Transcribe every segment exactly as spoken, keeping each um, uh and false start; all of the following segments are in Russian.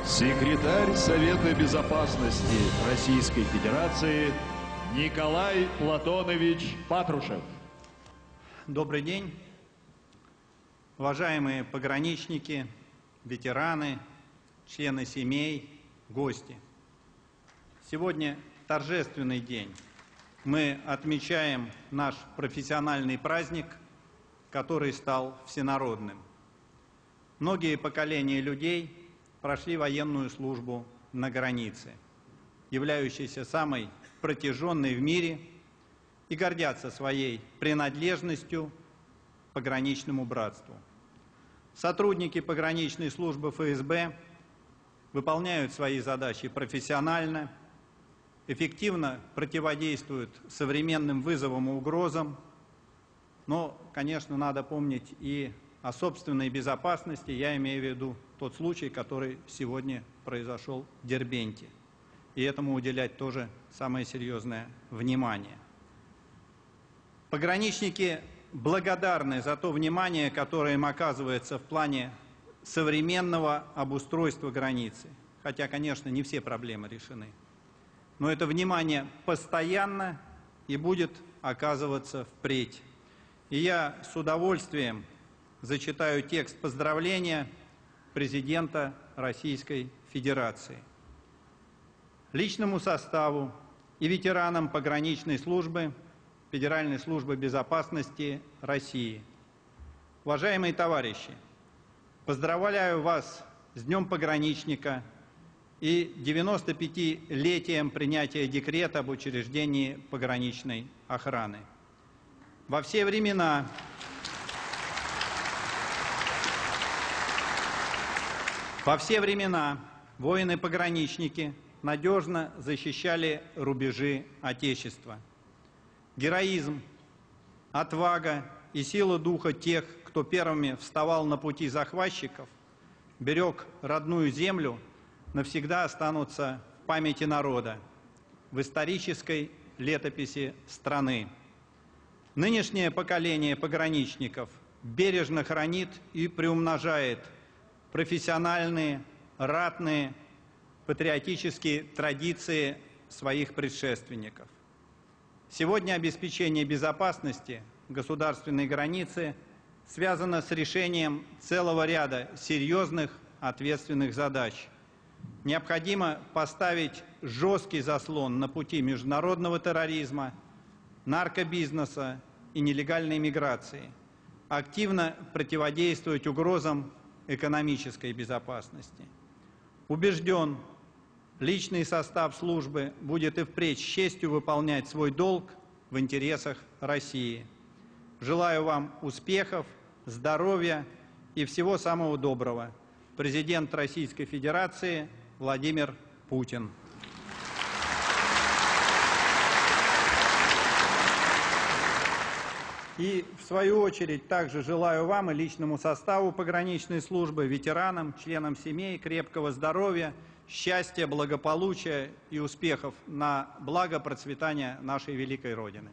Секретарь Совета Безопасности Российской Федерации Николай Платонович Патрушев. Добрый день, уважаемые пограничники, ветераны, члены семей, гости. Сегодня торжественный день. Мы отмечаем наш профессиональный праздник, который стал всенародным. Многие поколения людей прошли военную службу на границе, являющейся самой протяженной в мире, и гордятся своей принадлежностью к пограничному братству. Сотрудники пограничной службы эф эс бэ выполняют свои задачи профессионально, эффективно противодействуют современным вызовам и угрозам, но, конечно, надо помнить и о собственной безопасности, я имею в виду тот случай, который сегодня произошел в Дербенте, и этому уделять тоже самое серьезное внимание. Пограничники благодарны за то внимание, которое им оказывается в плане современного обустройства границы, хотя, конечно, не все проблемы решены. Но это внимание постоянно и будет оказываться впредь. И я с удовольствием зачитаю текст поздравления президента Российской Федерации. Личному составу и ветеранам пограничной службы Федеральной службы безопасности России. Уважаемые товарищи, поздравляю вас с Днем пограничника и девяностопятилетием принятия декрета об учреждении пограничной охраны. Во все времена Во все времена воины-пограничники надежно защищали рубежи Отечества. Героизм, отвага и сила духа тех, кто первыми вставал на пути захватчиков, берег родную землю, навсегда останутся в памяти народа, в исторической летописи страны. Нынешнее поколение пограничников бережно хранит и приумножает профессиональные, ратные, патриотические традиции своих предшественников. Сегодня обеспечение безопасности государственной границы связано с решением целого ряда серьезных ответственных задач. Необходимо поставить жесткий заслон на пути международного терроризма, наркобизнеса и нелегальной миграции, активно противодействовать угрозам экономической безопасности. Убежден, личный состав службы будет и впредь с честью выполнять свой долг в интересах России. Желаю вам успехов, здоровья и всего самого доброго. Президент Российской Федерации Владимир Путин. И, в свою очередь, также желаю вам и личному составу пограничной службы, ветеранам, членам семей крепкого здоровья, счастья, благополучия и успехов на благо процветания нашей великой Родины.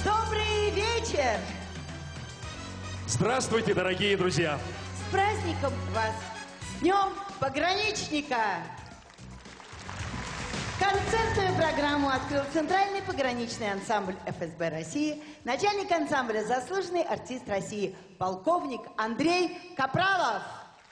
Добрый вечер! Здравствуйте, дорогие друзья! С праздником вас! С Днем пограничника! Концертную программу открыл Центральный пограничный ансамбль эф эс бэ России, начальник ансамбля, заслуженный артист России, полковник Андрей Капралов.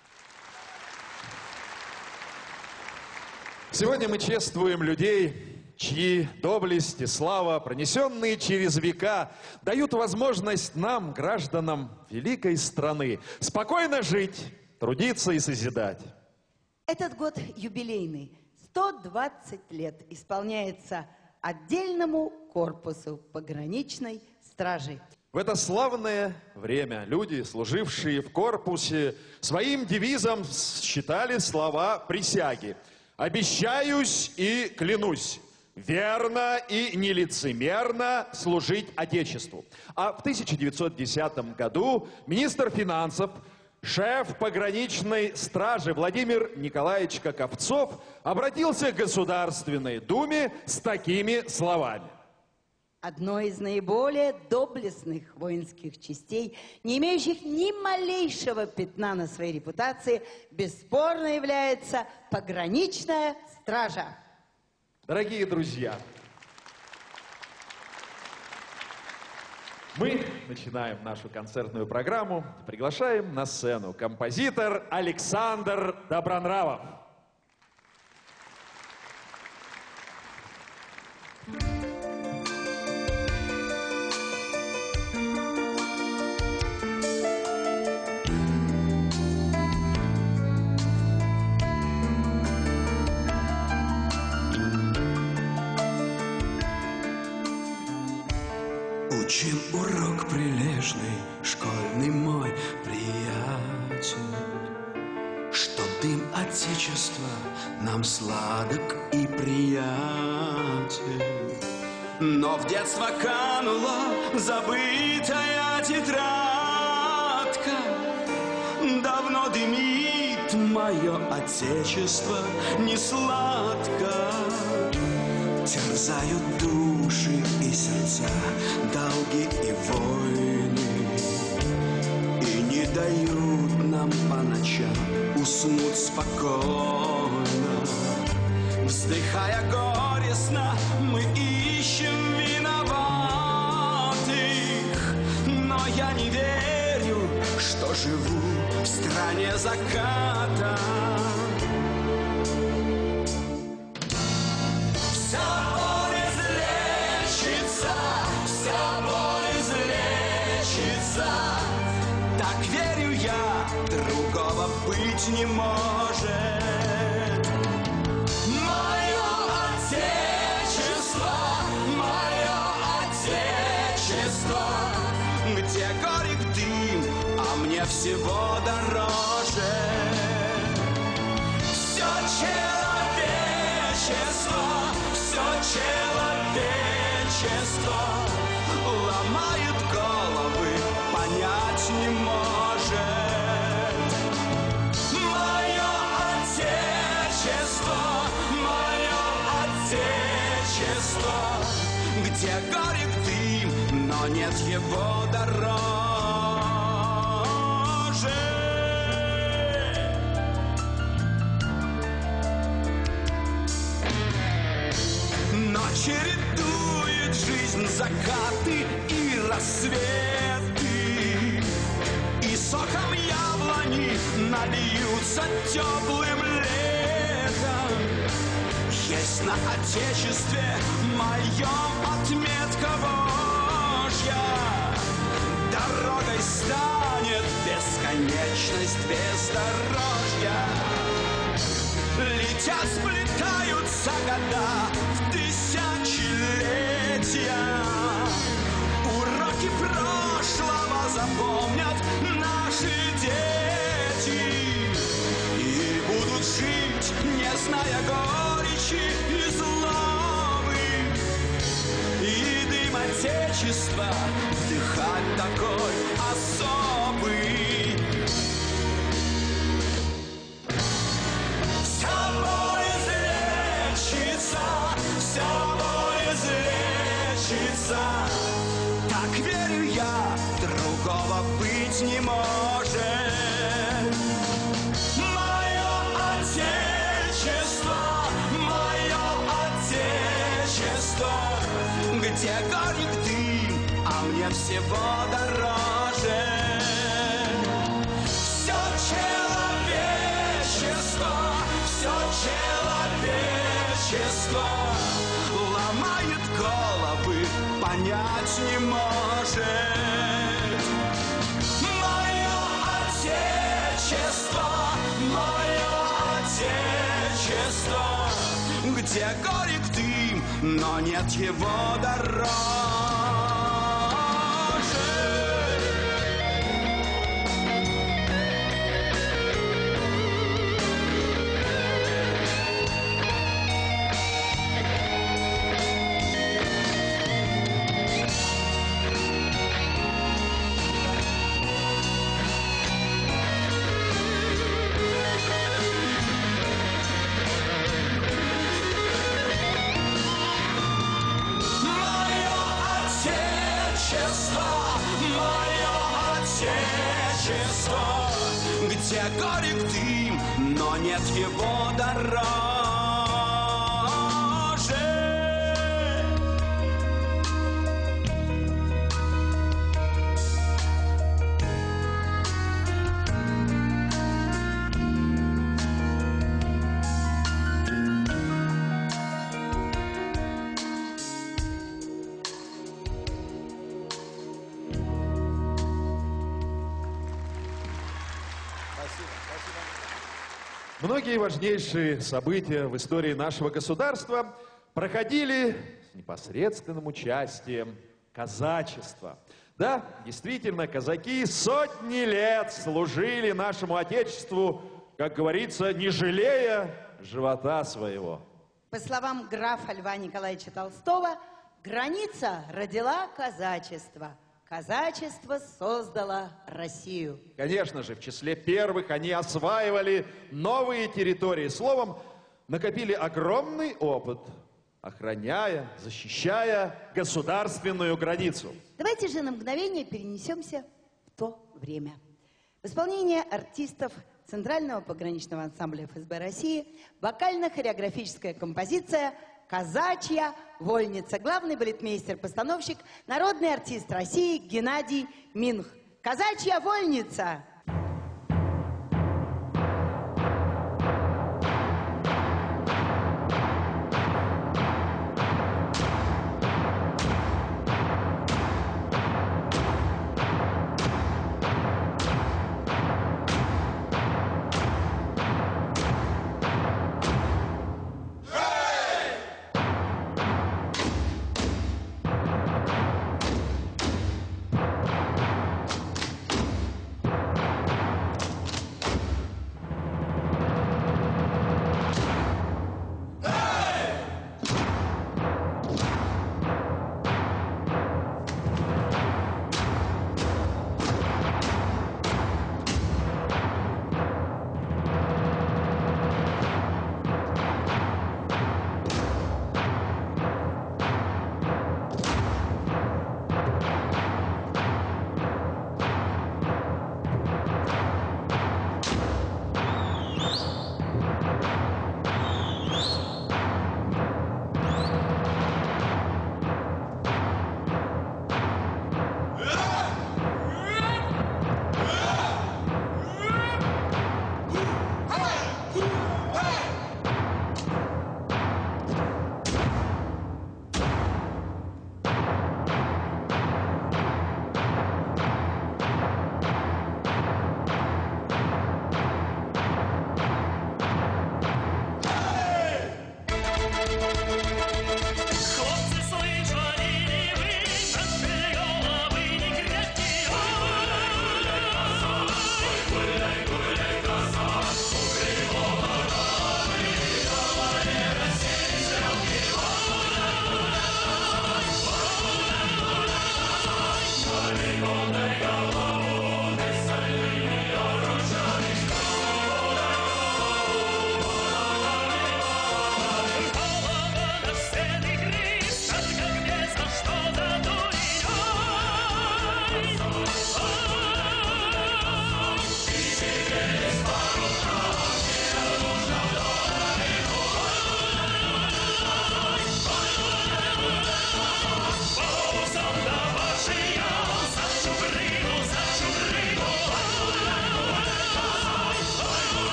Сегодня мы чествуем людей, чьи доблесть и слава, пронесенные через века, дают возможность нам, гражданам великой страны, спокойно жить, трудиться и созидать. Этот год юбилейный. сто двадцать лет исполняется отдельному корпусу пограничной стражи. В это славное время люди, служившие в корпусе, своим девизом считали слова присяги. «Обещаюсь и клянусь верно и нелицемерно служить Отечеству». А в тысяча девятьсот десятом году министр финансов, шеф пограничной стражи Владимир Николаевич Каковцов обратился к Государственной Думе с такими словами. Одной из наиболее доблестных воинских частей, не имеющих ни малейшего пятна на своей репутации, бесспорно является пограничная стража. Дорогие друзья, мы начинаем нашу концертную программу. Приглашаем на сцену композитор Александр Добронравов. Учим урок прилежный, школьный мой приятель, что дым Отечества нам сладок и приятен. Но в детство канула забытая тетрадка, давно дымит мое Отечество несладко. Терзают души и сердца долги и войны, и не дают нам по ночам уснуть спокойно. Вздыхая горестно, мы ищем виноватых, но я не верю, что живу в стране заката. Так верю я, другого быть не может. Мое Отечество, мое Отечество, где горит дым, а мне всего дороже. Все человечество, все человечество ломает головы, понять не может. Мое Отечество, мое Отечество, где горит дым, но нет его дороже. Но чередует жизнь закаты и рассветы, и соком яблони нальются теплым летом. Есть на Отечестве моем отметка Божья, дорогой станет бесконечность бездорожья. Летя сплетаются года в тысячелетия, уроки прошлого запомнят наши дети и будут жить, не зная горечи и злобы, и дым Отечества вдыхать такой особый. я, другого быть не может. Мое отечество, мое отечество, где горит дым, а мне всего дороже. Все человечество, все человечество ломает головы, понять не может. Мое отечество, мое отечество, где горит дым, но нет его дороже. Где горит дым, но нет его дороже. Многие важнейшие события в истории нашего государства проходили с непосредственным участием казачества. Да, действительно, казаки сотни лет служили нашему Отечеству, как говорится, не жалея живота своего. По словам графа Льва Николаевича Толстого, граница родила казачество. Казачество создало Россию. Конечно же, в числе первых они осваивали новые территории. Словом, накопили огромный опыт, охраняя, защищая государственную границу. Давайте же на мгновение перенесемся в то время. В исполнении артистов Центрального пограничного ансамбля эф эс бэ России вокально-хореографическая композиция «Казачья вольница». Главный балетмейстер-постановщик, народный артист России Геннадий Минх. «Казачья вольница».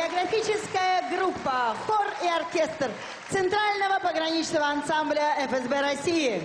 хореографическая группа, хор и оркестр Центрального пограничного ансамбля эф эс бэ России.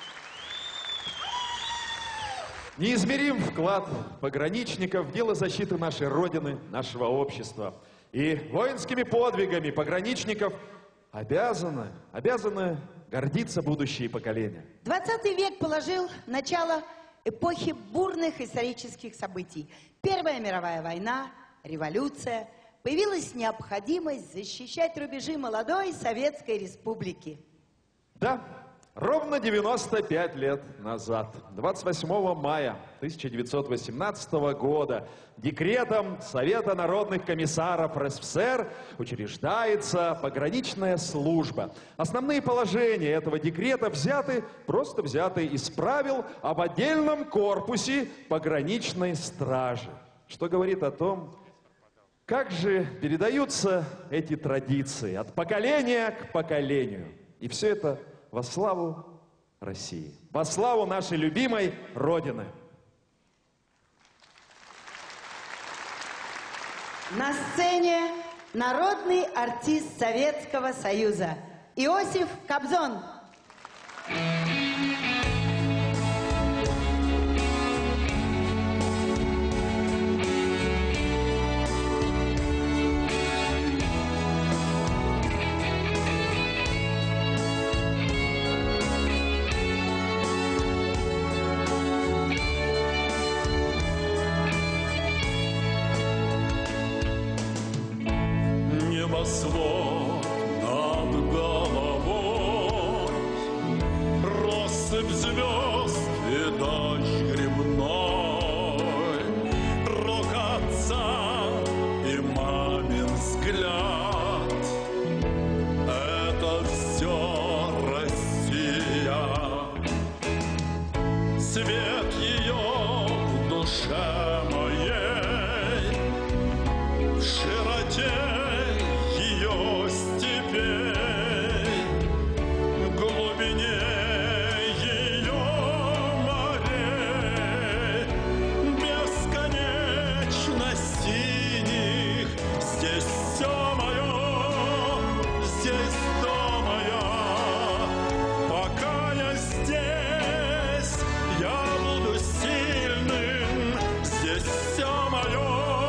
Неизмерим вклад пограничников в дело защиты нашей Родины, нашего общества. И воинскими подвигами пограничников обязаны, обязаны гордиться будущие поколения. двадцатый век положил начало эпохи бурных исторических событий. Первая мировая война, революция. Появилась необходимость защищать рубежи молодой Советской Республики. Да, ровно девяносто пять лет назад, двадцать восьмого мая тысяча девятьсот восемнадцатого года, декретом Совета народных комиссаров эр эс эф эс эр учреждается пограничная служба. Основные положения этого декрета взяты, просто взяты из правил об отдельном корпусе пограничной стражи. Что говорит о том, как же передаются эти традиции от поколения к поколению. И все это во славу России, во славу нашей любимой Родины. На сцене народный артист Советского Союза Иосиф Кобзон. Небосвод над головой, россыпь звезд и дождь грибной, рок отца и мамин взгляд — это все Россия. Свет ее в душе моей, в широте ее степей, в глубине ее морей, бесконечно синих. Здесь все мое, здесь дом моя. Пока я здесь, я буду сильным. Здесь все мое,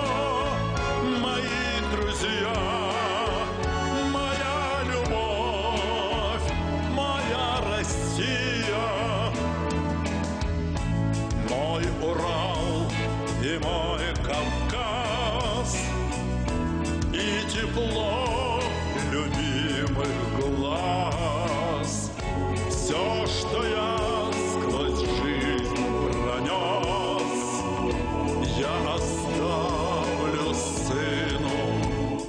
мои друзья. Мой Урал и мой Кавказ, и тепло любимых глаз. Все, что я сквозь жизнь пронес, я оставлю сыну.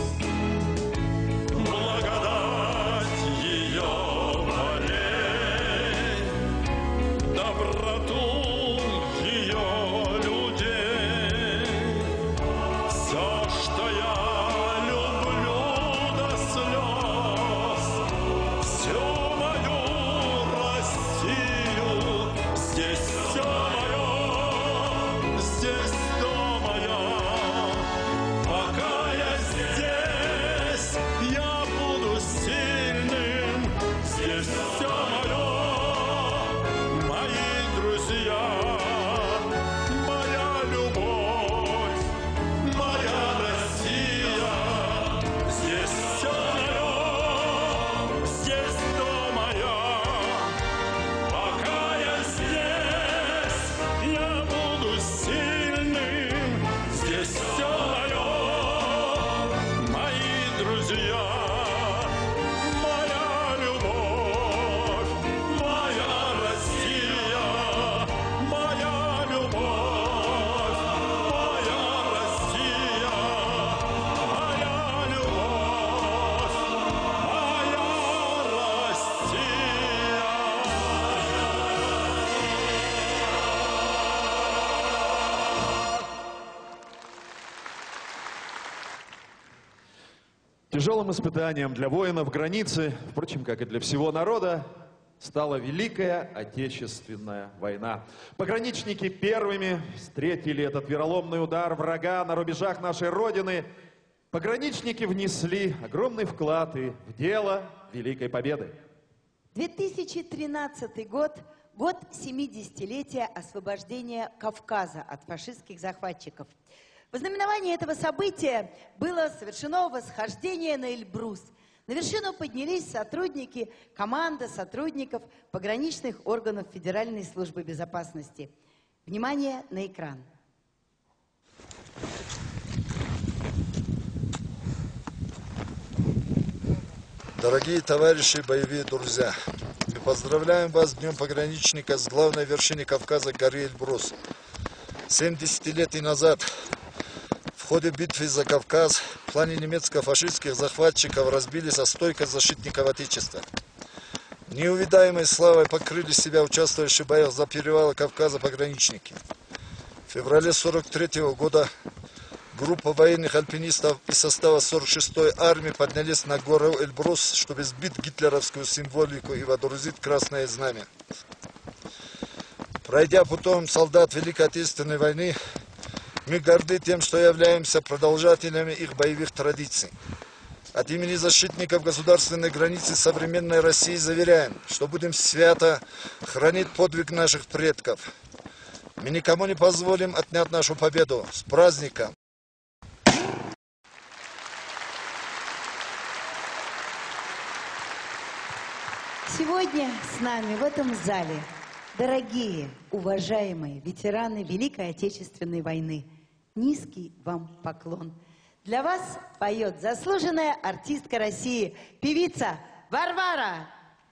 Благодать ее полей, доброту ее людей. Все, что я люблю до слез, всю мою Россию. Здесь все мое, здесь дом моя. Пока я здесь, я буду сильным. Здесь все мое, мои друзья. Моя любовь, моя Россия. Здесь все мое, здесь дом моя. Пока я здесь, я буду сильным. Здесь все мое, мои друзья. Моя любовь, моя Россия. Моя любовь, моя Россия. Моя любовь, моя Тяжелым испытанием для воинов границы, впрочем, как и для всего народа, стала Великая Отечественная война. Пограничники первыми встретили этот вероломный удар врага на рубежах нашей Родины Пограничники внесли огромный вклад и в дело Великой Победы. две тысячи тринадцатый год – год семидесятилетия освобождения Кавказа от фашистских захватчиков. В знаменовании этого события было совершено восхождение на Эльбрус. На вершину поднялись сотрудники, команда сотрудников пограничных органов Федеральной службы безопасности. Внимание на экран. Дорогие товарищи и боевые друзья, мы поздравляем вас с Днем пограничника с главной вершины Кавказа, горы Эльбрус. Семь десятилетий назад в ходе битвы за Кавказ в плане немецко-фашистских захватчиков разбились о стойкость защитников Отечества. Неувидаемой славой покрыли себя участвующие в боях за перевалы Кавказа пограничники. В феврале сорок третьего года группа военных альпинистов из состава сорок шестой армии поднялись на гору Эльбрус, чтобы сбить гитлеровскую символику и водрузить красное знамя. Пройдя путем солдат Великой Отечественной войны, мы горды тем, что являемся продолжателями их боевых традиций. От имени защитников государственной границы современной России заверяем, что будем свято хранить подвиг наших предков. Мы никому не позволим отнять нашу победу. С праздником! Сегодня с нами в этом зале дорогие, уважаемые ветераны Великой Отечественной войны. Низкий вам поклон. Для вас поет заслуженная артистка России, певица Варвара.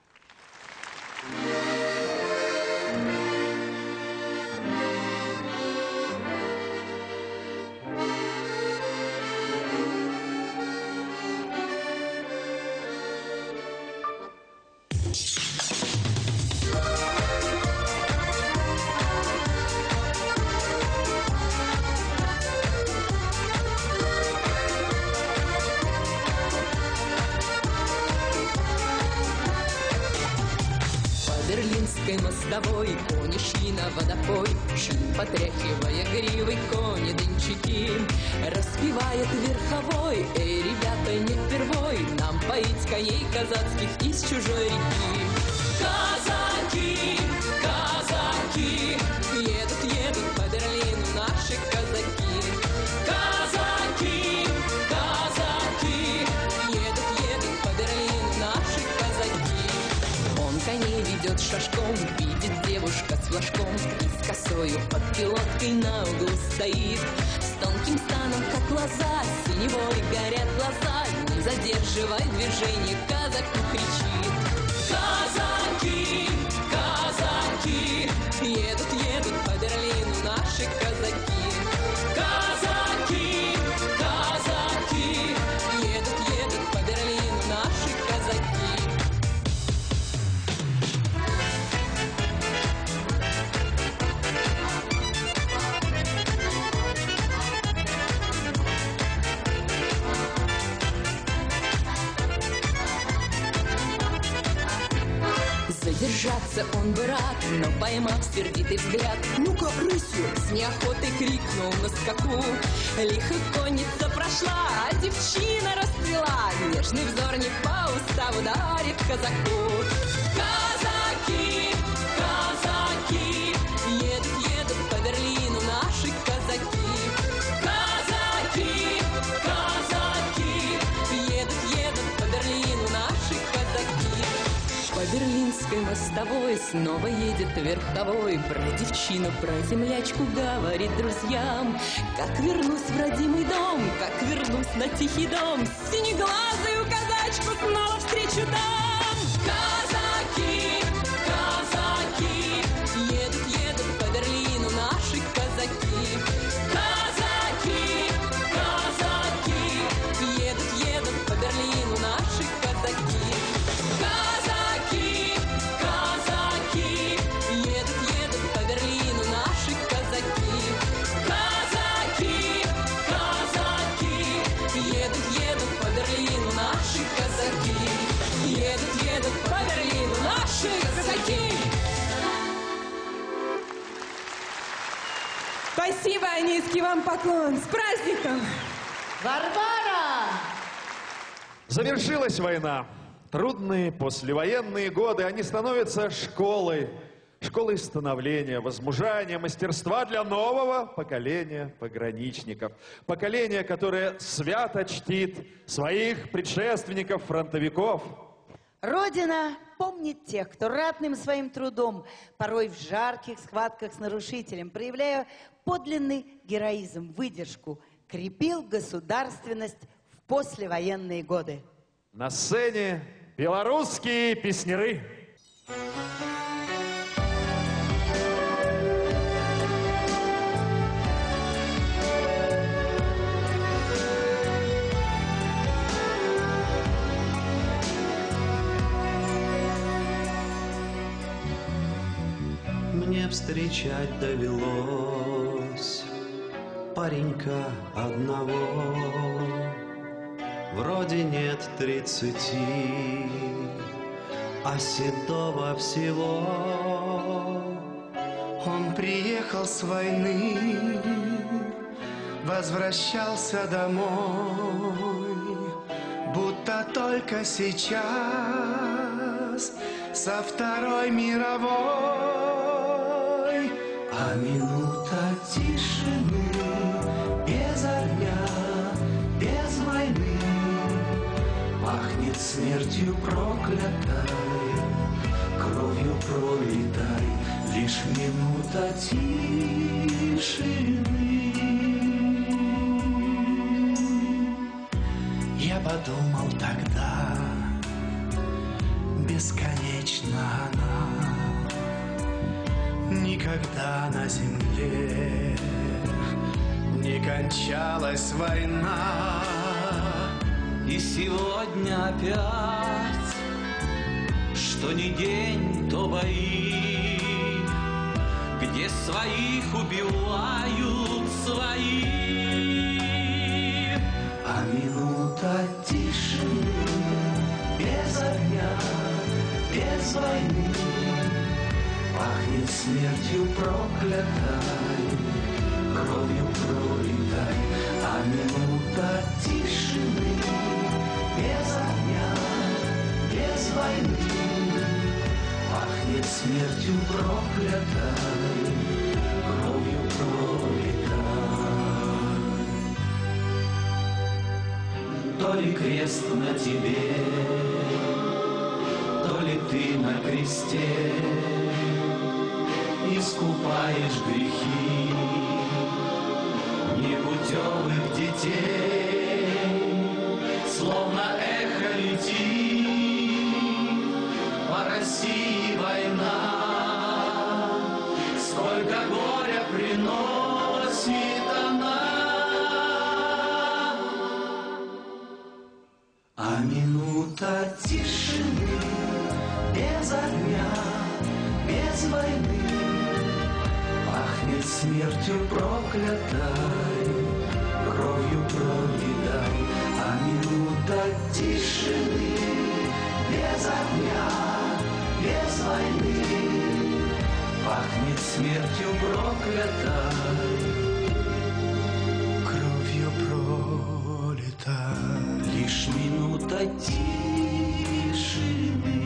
Берлинской мостовой кони шли на водопой, шли, потряхивая гривой кони дынчаки. Распевает верховой: эй, ребята, не впервой нам поить коней казацких из чужой реки. Казаки, казаки, едут, едут по Берлину наши казаки. Казаки, казаки, едут, едут по Берлину наши казаки. Он коней ведет шашком, видит девушка с флажком, и с косою под пилоткой на углу стоит. С тонким станом, как лоза, синевой горят глаза, не задерживай движение, казаку кричит. Казаки, казаки, едут, едут по Берлину наши казаки. Казаки, казаки, едут, едут по Берлину наши казаки. Задержаться он бы рад, но поймав сердитый взгляд, ну-ка, рысью, с неохотой крикнул на скаку. Лихо конница прошла, а девчина расцвела, нежный взор не по уставу дарит казаку. Казаки, казаки, едут, едут по Берлину наши казаки. Казаки, казаки, едут, едут по Берлину наши казаки. По Берлинской мостовой снова едет верховой, про девчину, про землячку говорит друзьям. Как вернусь в родимый дом, как вернусь на тихий дом, синеглазую казачку снова встречу дам. Казаки, казаки, едут, едут по Берлину наши казаки. Казаки, казаки, едут, едут по Берлину наши казаки. Казаки, казаки, едут, едут по Берлину наши казаки. Казаки, казаки, едут, едут по Берлину наши казаки. Едут, едут по Берлину наши казаки. Спасибо, низкий вам поклон. С праздником! Варвара! Завершилась война. Трудные послевоенные годы, они становятся школой. Школой становления, возмужания, мастерства для нового поколения пограничников. Поколение, которое свято чтит своих предшественников-фронтовиков. Родина помнит тех, кто ратным своим трудом, порой в жарких схватках с нарушителем, проявляя подлинный героизм, выдержку, крепил государственность в послевоенные годы. На сцене белорусские песняры. Мне встречать довелось паренька одного, вроде нет тридцати, а седого всего. Он приехал с войны, возвращался домой, будто только сейчас со Второй мировой. А минута тишины, без огня, без войны, пахнет смертью проклятой, кровью пролитой, лишь минута тишины. Я подумал тогда, бесконечно она, никогда на земле не кончалась война. И сегодня опять, что ни день, то бои, где своих убивают свои. А минута тишины, без огня, без войны, пахнет смертью проклятой, кровью пролитой. А минута тишины, без огня, без войны, пахнет смертью проклятой, кровью пролитой. То ли крест на тебе, то ли ты на кресте искупаешь грехи непутевых детей, словно эхо летит по России война. Сколько горя приносит она, а минута тишины, без огня, без войны, пахнет смертью проклятой, кровью пролитой. А минута тишины, без огня, без войны, пахнет смертью проклятой, кровью пролитой. Лишь минута тишины.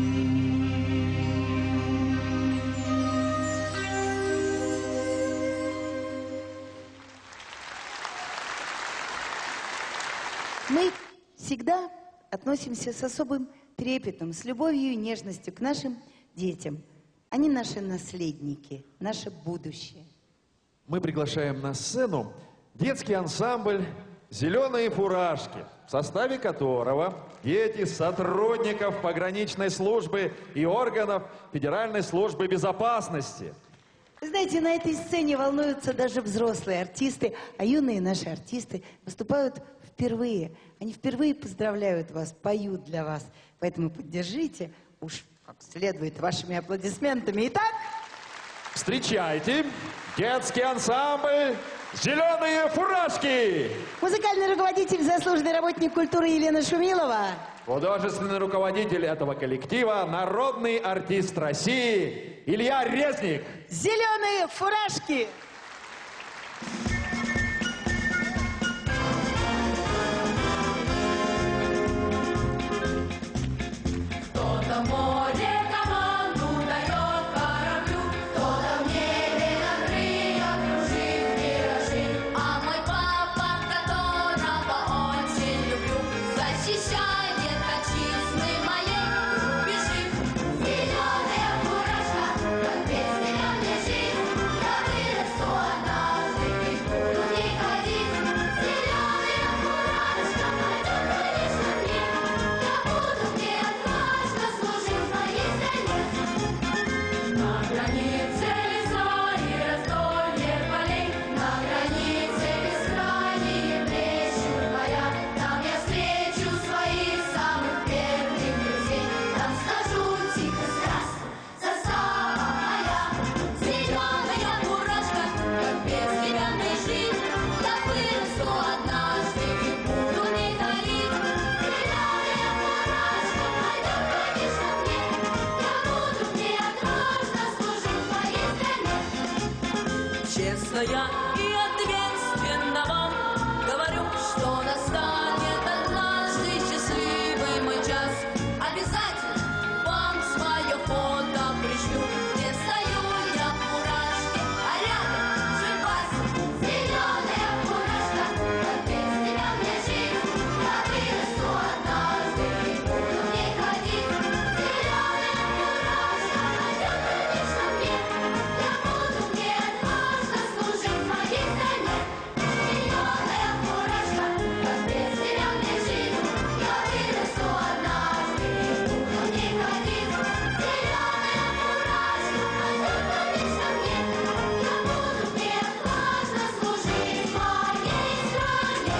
Мы всегда относимся с особым трепетом, с любовью и нежностью к нашим детям. Они наши наследники, наше будущее. Мы приглашаем на сцену детский ансамбль «Зеленые фуражки», в составе которого дети сотрудников пограничной службы и органов Федеральной службы безопасности. Вы знаете, на этой сцене волнуются даже взрослые артисты, а юные наши артисты выступают впервые. Они впервые поздравляют вас, поют для вас. Поэтому поддержите, уж как следует, вашими аплодисментами. Итак, встречайте детский ансамбль «Зеленые фуражки». музыкальный руководитель, заслуженный работник культуры Елена Шумилова. Художественный руководитель этого коллектива, народный артист России Илья Резник. «Зеленые фуражки». честно я и ответственно вам говорю, что настанет однажды счастливый мой час. Обязательно вам свое фото пришлю, где стою я в фуражке, а рядом судьба. Зеленая фуражка, как без тебя мне жить? Я вырасту однажды и буду в ней ходить. Зеленая фуражка найдет, конечно, мне. Я буду в ней отважно служить моей стране. Зеленая фуражка, как без тебя мне жить? Я вырасту однажды и буду в ней ходить. Зеленая фуражка найдет, конечно, мне. Я буду в ней отважно служить моей стране.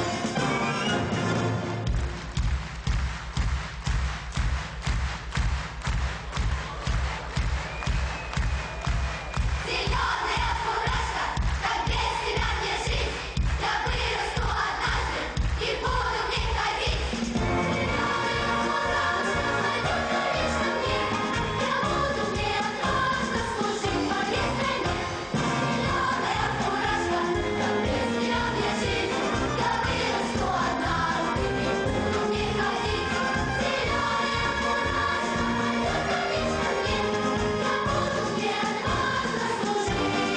Зеленая фуражка, как без тебя мне жить? Я вырасту однажды и буду в ней ходить. Зеленая фуражка найдет, конечно, мне. Я буду в ней отважно служить моей стране. Зеленая фуражка, как без тебя мне жить? Я вырасту однажды и буду в ней ходить. Зеленая фуражка найдет, конечно, мне. Я буду в ней отважно служить моей стране.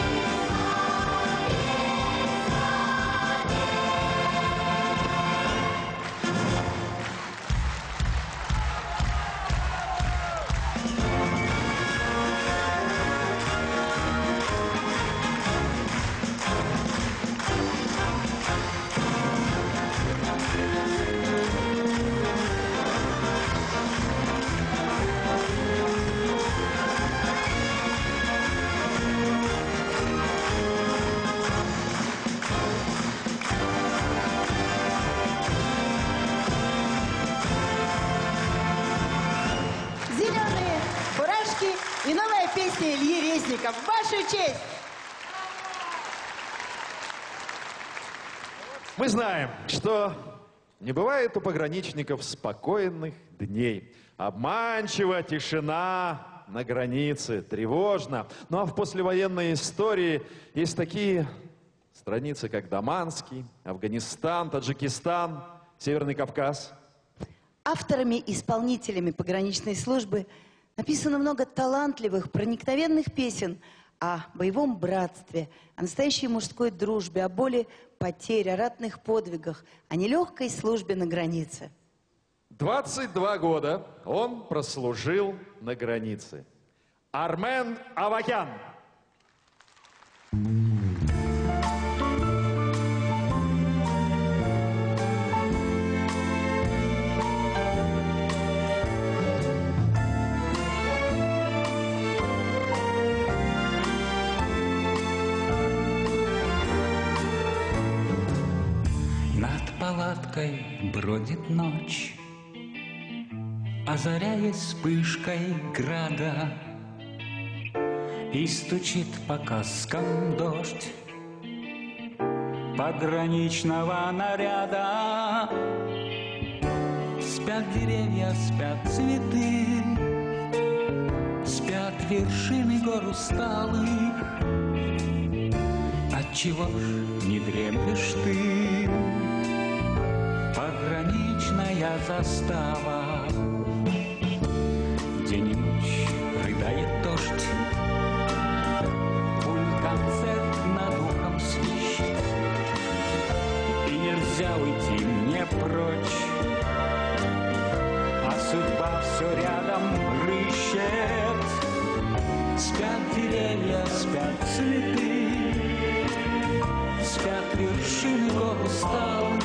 Зеленые фуражки и новая песня Ильи Резникова. В вашу честь! Мы знаем, что не бывает у пограничников спокойных дней. Обманчива тишина на границе, тревожно. Ну а в послевоенной истории есть такие страницы, как Даманский, Афганистан, Таджикистан, Северный Кавказ. Авторами-исполнителями пограничной службы написано много талантливых, проникновенных песен о боевом братстве, о настоящей мужской дружбе, о боли потерь, о ратных подвигах, о нелегкой службе на границе. двадцать два года он прослужил на границе. Армен Авакян. Над палаткой бродит ночь, озаряясь вспышкой града, и стучит по каскам дождь пограничного наряда. Спят деревья, спят цветы, спят вершины гор усталых. Отчего ж не дремлешь ты, пограничная застава? День и ночь рыдает дождь, пуль-концерт над ухом свищет, и нельзя уйти мне прочь, а судьба все рядом рыщет. Спят деревья, спят цветы, спят вершины гор усталых.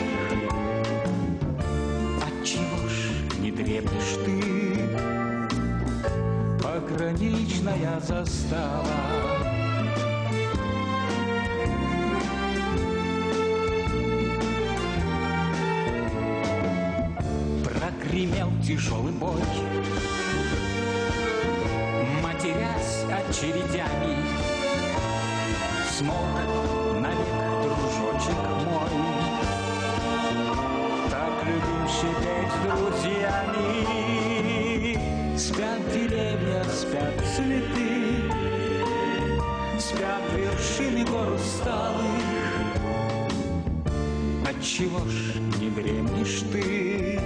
Отчего ж не дремлешь ты, пограничная застава? Прогремел тяжелый бой, матерясь очередями, смог навек дружочек мой, так любивший петь с друзьями. Спят деревья, спят цветы, спят вершины гор усталых. Отчего ж не дремлешь ты,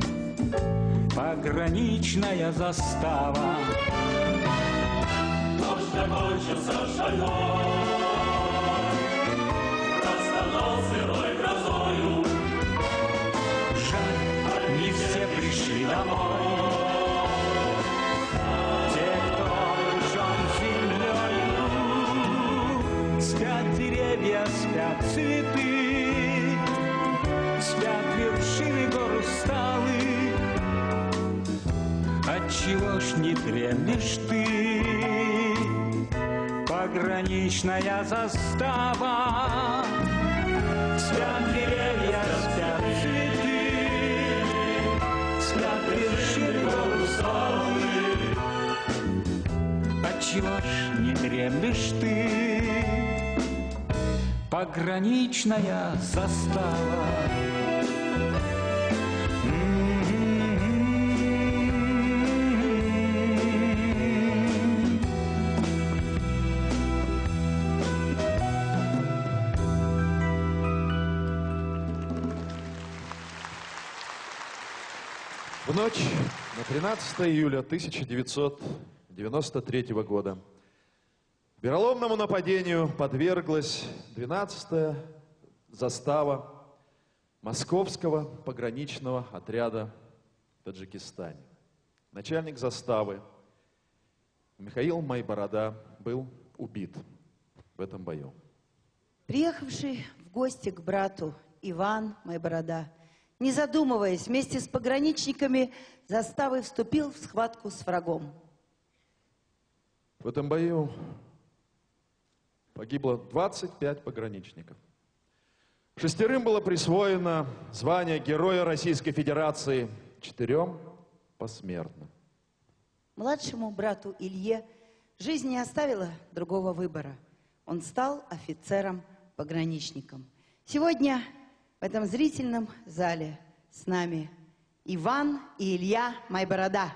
пограничная застава? Дождь закончился шальной, растонул сырой грозою. Жаль, не все пришли домой. Те, кто рожен землею, спят деревья, спят цветы, спят вершины гор усталых. Отчего ж не дремлешь ты, пограничная застава? Спят деревья, спят цветы, спят вершины гор усталых. Отчего ж не дремлешь ты, пограничная застава? В ночь на тринадцатое июля тысяча девятьсот девяносто третьего года вероломному нападению подверглась двенадцатая застава Московского пограничного отряда в Таджикистане. Начальник заставы Михаил Майборода был убит в этом бою. Приехавший в гости к брату Иван Майборода, не задумываясь, вместе с пограничниками заставы вступил в схватку с врагом. В этом бою погибло двадцать пять пограничников. Шестерым было присвоено звание Героя Российской Федерации, четырем посмертно. Младшему брату Илье жизнь не оставила другого выбора. Он стал офицером-пограничником. Сегодня в этом зрительном зале с нами Иван и Илья Майборода.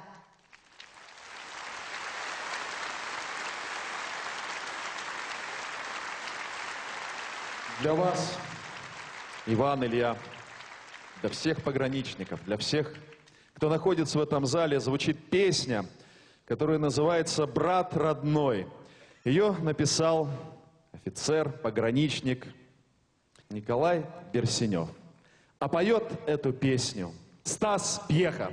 Для вас, Иван, Илья, для всех пограничников, для всех, кто находится в этом зале, звучит песня, которая называется «Брат родной». Ее написал офицер, пограничник Николай Берсенев. А поет эту песню Стас Пьеха.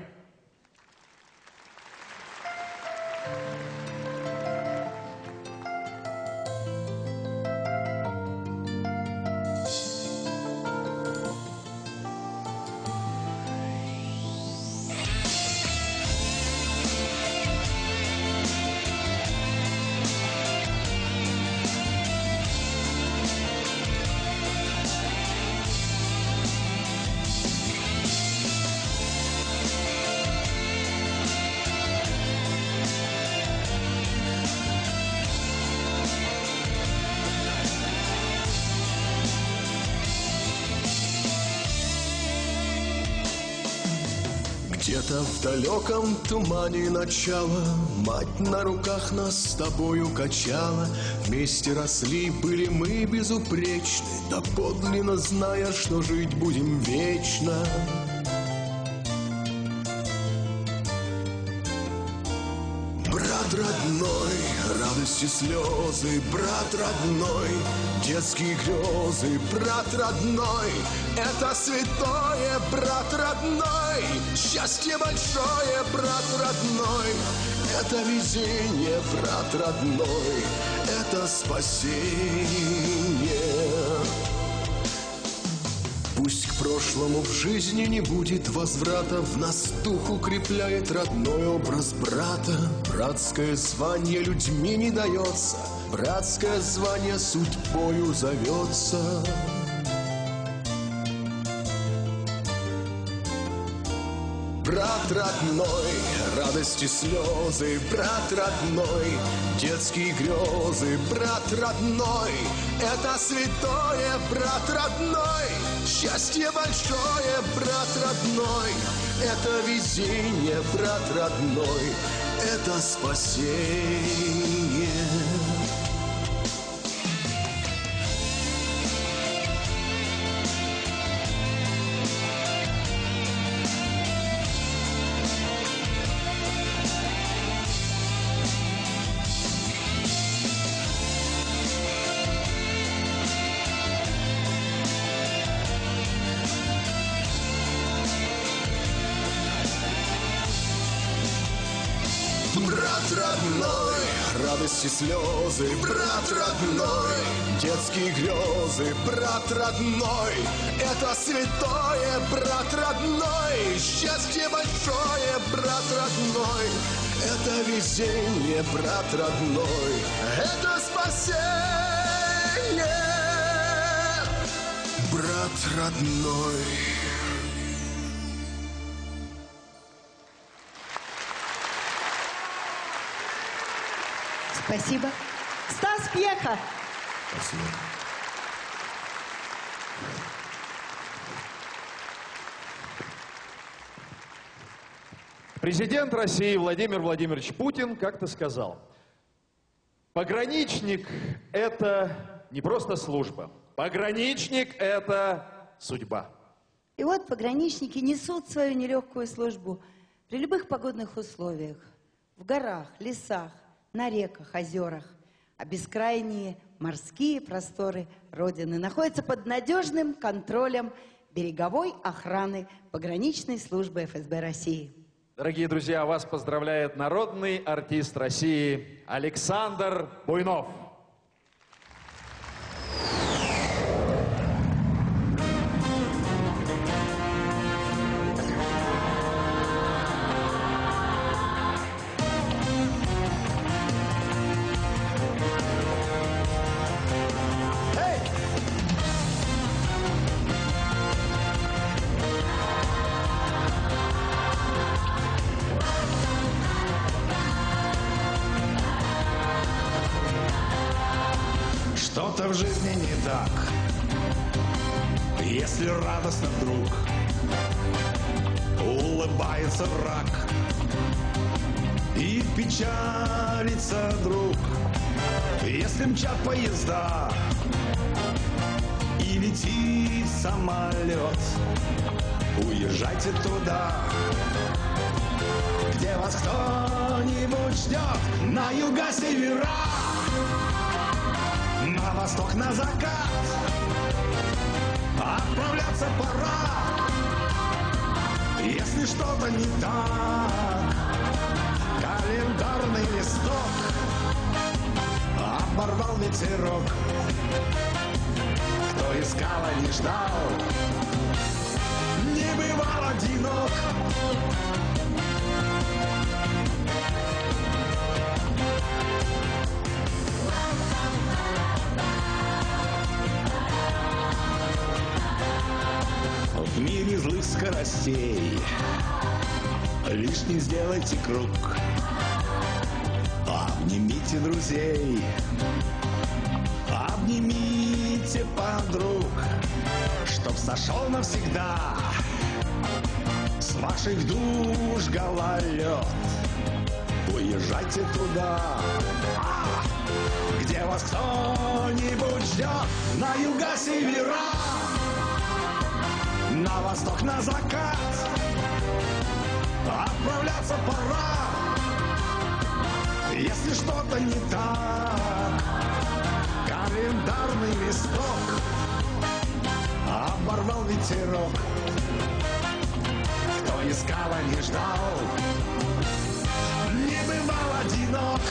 Где-то в далеком тумане начала мать на руках нас с тобою качала. Вместе росли, были мы безупречны, доподлинно зная, что жить будем вечно. Брат родной, радости слезы, брат родной, детские грезы, брат родной, это святое, брат родной, счастье большое, брат родной, это везение, брат родной, это спасение. Пусть к прошлому в жизни не будет возврата, в нас дух укрепляет родной образ брата. Братское звание людьми не дается, братское звание судьбою зовется. Брат родной, радости слезы, брат родной, детские грезы, брат родной, это святое, брат родной, счастье большое, брат родной, это везение, брат родной, это спасение. родной, радости слезы, брат родной, детские грезы, брат родной, это святое, брат родной, счастье большое, брат родной, это везение, брат родной, это спасение, брат родной. Спасибо. Стас Пьеха. Спасибо. Президент России Владимир Владимирович Путин как-то сказал: пограничник – это не просто служба, пограничник – это судьба. И вот пограничники несут свою нелегкую службу при любых погодных условиях. В горах, лесах, на реках, озерах. А бескрайние морские просторы Родины находятся под надежным контролем береговой охраны пограничной службы эф эс бэ России. Дорогие друзья, вас поздравляет народный артист России Александр Буйнов. Что-то в жизни не так, если радостно вдруг улыбается враг и печалится друг. Если мчат поезда и летит самолет, уезжайте туда, где вас кто-нибудь ждет. На юга, севера, на восток, на закат отправляться пора. Если что-то не так, календарный листок оборвал ветерок. Кто искал, а не ждал, не бывал одинок. В мире злых скоростей лишний сделайте круг. Обнимите друзей, обнимите подруг, чтоб сошел навсегда с ваших душ гололед. Уезжайте туда, где вас кто-нибудь ждет. На юга, севера, на восток, на закат отправляться пора. Если что-то не так, календарный листок оборвал ветерок. Кто искал, а не ждал, не бывал одинок.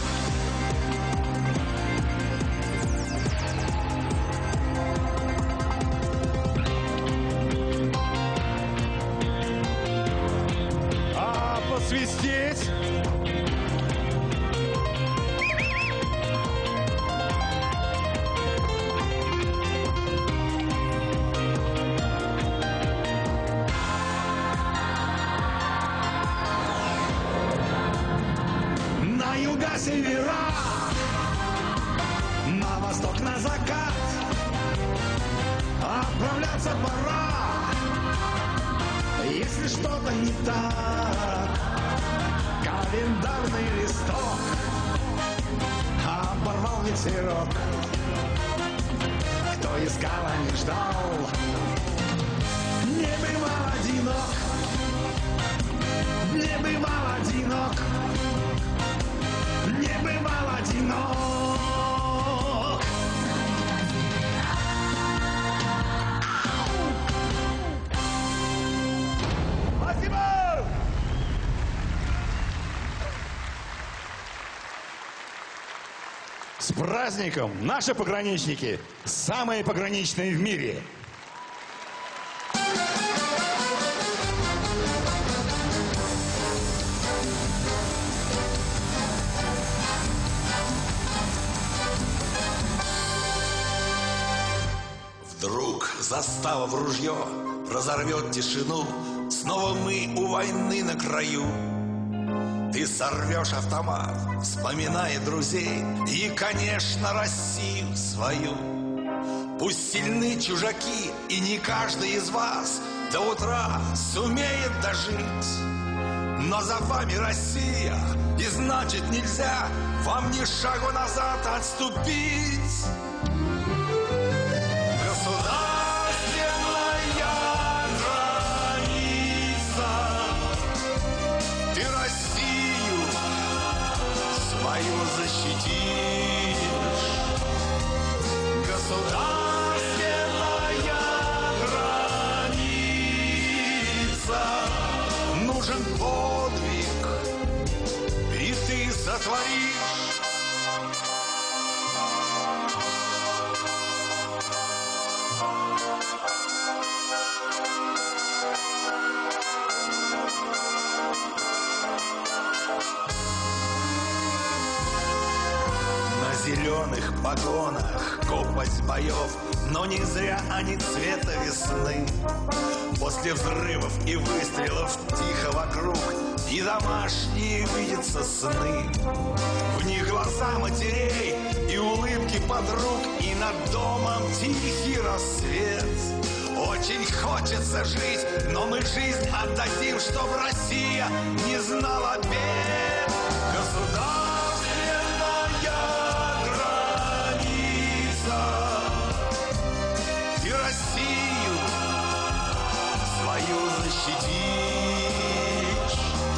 Свистеть. На юга, севера, на восток, на закат отправляться пора. Если что-то не так, календарный листок оборвал ветерок. Кто искал, а не ждал, не бывал одинок, не бывал одинок, не бывал одинок. С праздником, наши пограничники! Самые пограничные в мире! Вдруг, заставив ружье, разорвет тишину, снова мы у войны на краю. Ты сорвешь автомат, вспоминая друзей и, конечно, Россию свою. Пусть сильны чужаки, и не каждый из вас до утра сумеет дожить. Но за вами Россия, и значит нельзя вам ни шагу назад отступить. Защитишь, государственная граница. Нужен подвиг, и ты сотворишь. На зеленых погонах копоть боев, но не зря они цвета весны. После взрывов и выстрелов тихо вокруг, и домашние видятся сны. В них глаза матерей и улыбки подруг, и над домом тихий рассвет. Очень хочется жить, но мы жизнь отдадим, чтоб Россия не знала бед. Государственная граница, и Россию свою защитишь.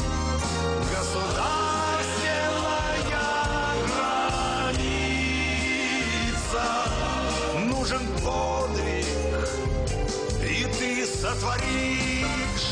Государственная граница, нужен подвиг, и ты сотворишь.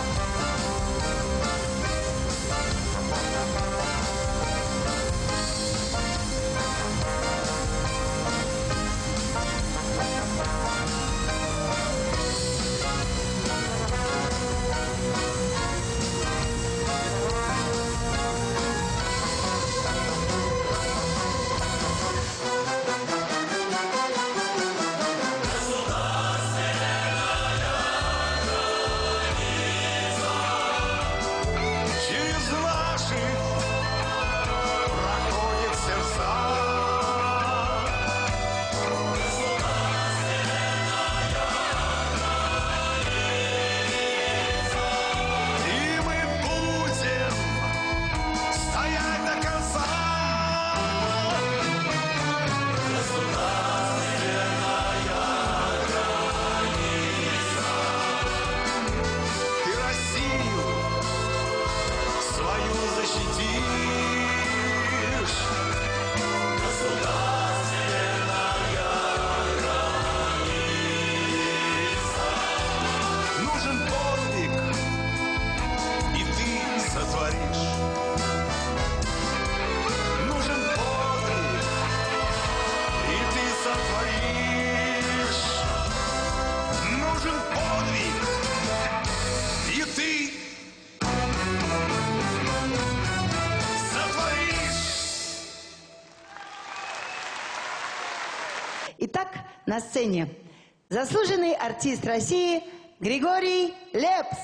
Итак, на сцене заслуженный артист России Григорий Лепс.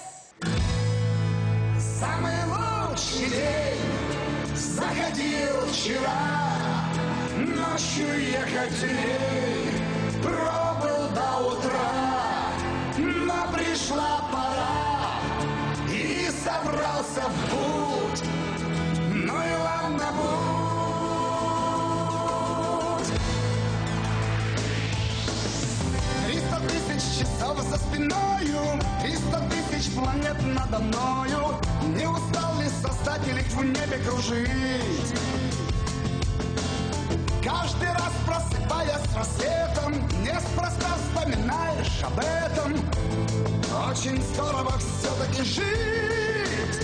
Самый лучший день заходил вчера, ночью ехать пробыл до утра, но пришла пора и собрался в путь. Ну и ладно, будь. Триста тысяч часов за спиною, триста тысяч планет надо мною. Не устал ли создатель их в небе кружить? Каждый раз просыпаясь с рассветом, неспроста вспоминаешь об этом. Очень здорово все-таки жить.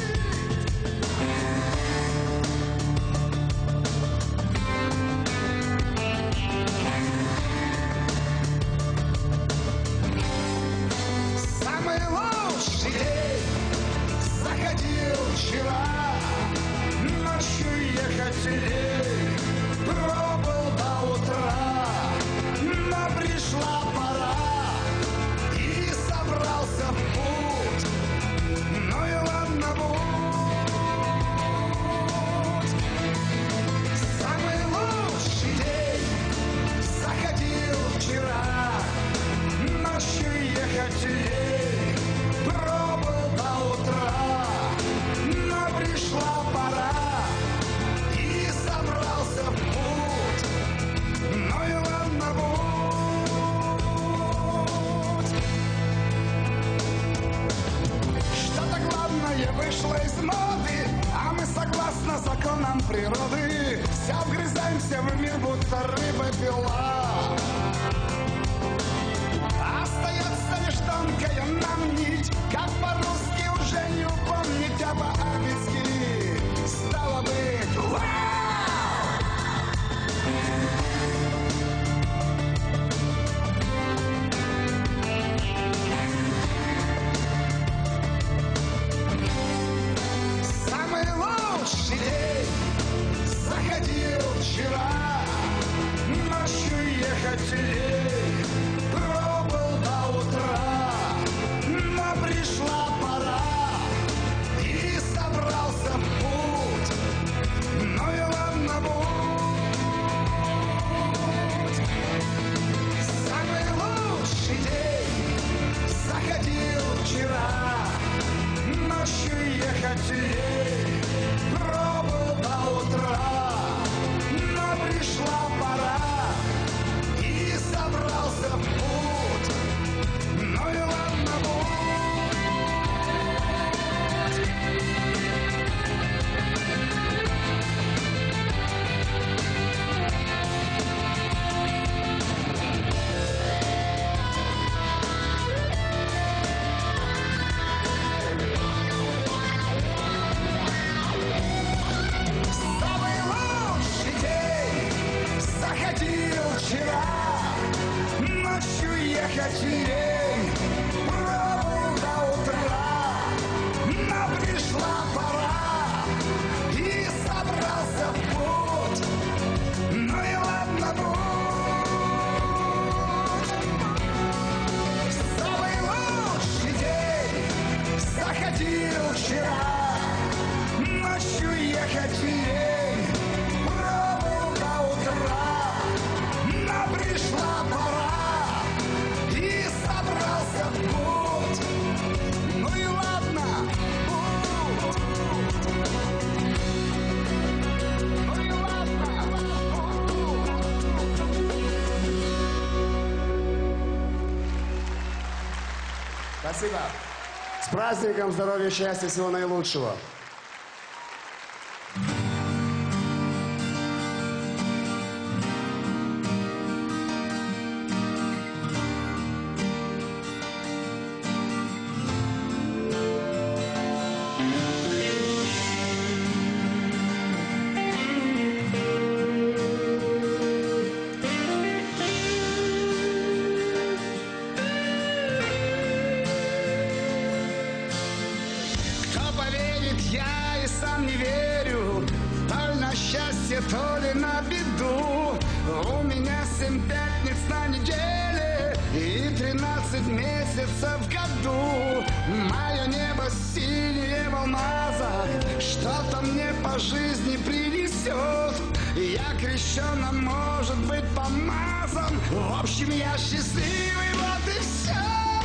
законам природы, вся вгрызаемся в мир, будто рыба-пила. Остается лишь тонкая нам нить, как по-русски уже не упомнить, а по-английски стало быть вау! Самый лучший день заходил вчера, ночью ехать лень, пробыл до утра, но пришла пора, и собрался в путь, ну и ладно будь. Самый лучший день заходил вчера, ночью ехать лень, пробыл до утра, но пришла пора, и собрался в путь, ну и ладно будь. Самый лучший день заходил вчера, ночью ехать лень, пробыл до утра, но пришла пора, и собрался в путь, ну и ладно будь. Самый лучший день заходил вчера, ночью ехать лень, пробыл до утра, но пришла пора, и собрался в путь, ну и ладно будь. Ну и ладно будь. Спасибо. С праздником, здоровья, счастья, всего наилучшего. Кто поверит, я и сам не верю, то ли на счастье, то ли на беду. У меня семь пятниц на неделе и тринадцать месяцев в году. Мое небо синее в алмазах, что-то мне по жизни принесет. Я крещеным, может быть, помазан. В общем, я счастливый, вот и все.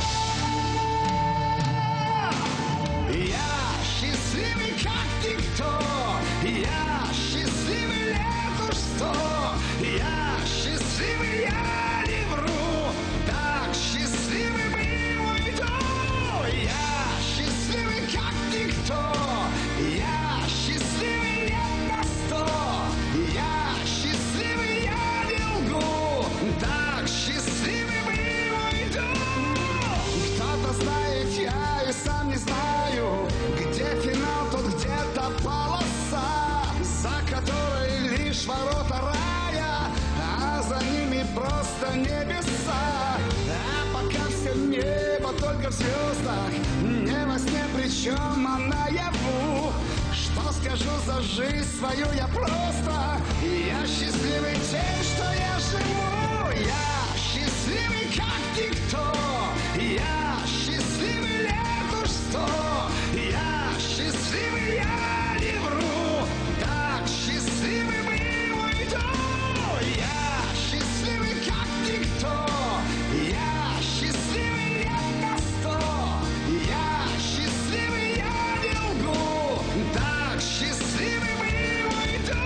Я счастливый, как никто. Я счастливый лет уж сто. Я счастливый, я не вру. Так счастливым и уйду. Я счастливый, как никто. Я счастливый лет на сто. Я счастливый, я не лгу. Так счастливым и уйду. Кто-то знает, я и сам не знаю, где финал, тут где-то полоса, за которой лишь ворота рая, а за ними просто небеса. А пока все небо только в звездах, не во сне, причем а наяву. Что скажу за жизнь свою я просто, я счастливый тем, что я живу. Я счастливый, как никто. Я счастливый лет уж сто. Я счастливый, я не вру. Так счастливым и уйду. Я счастливый, как никто. Я счастливый лет на сто. Я счастливый, я не лгу. Так счастливым и уйду.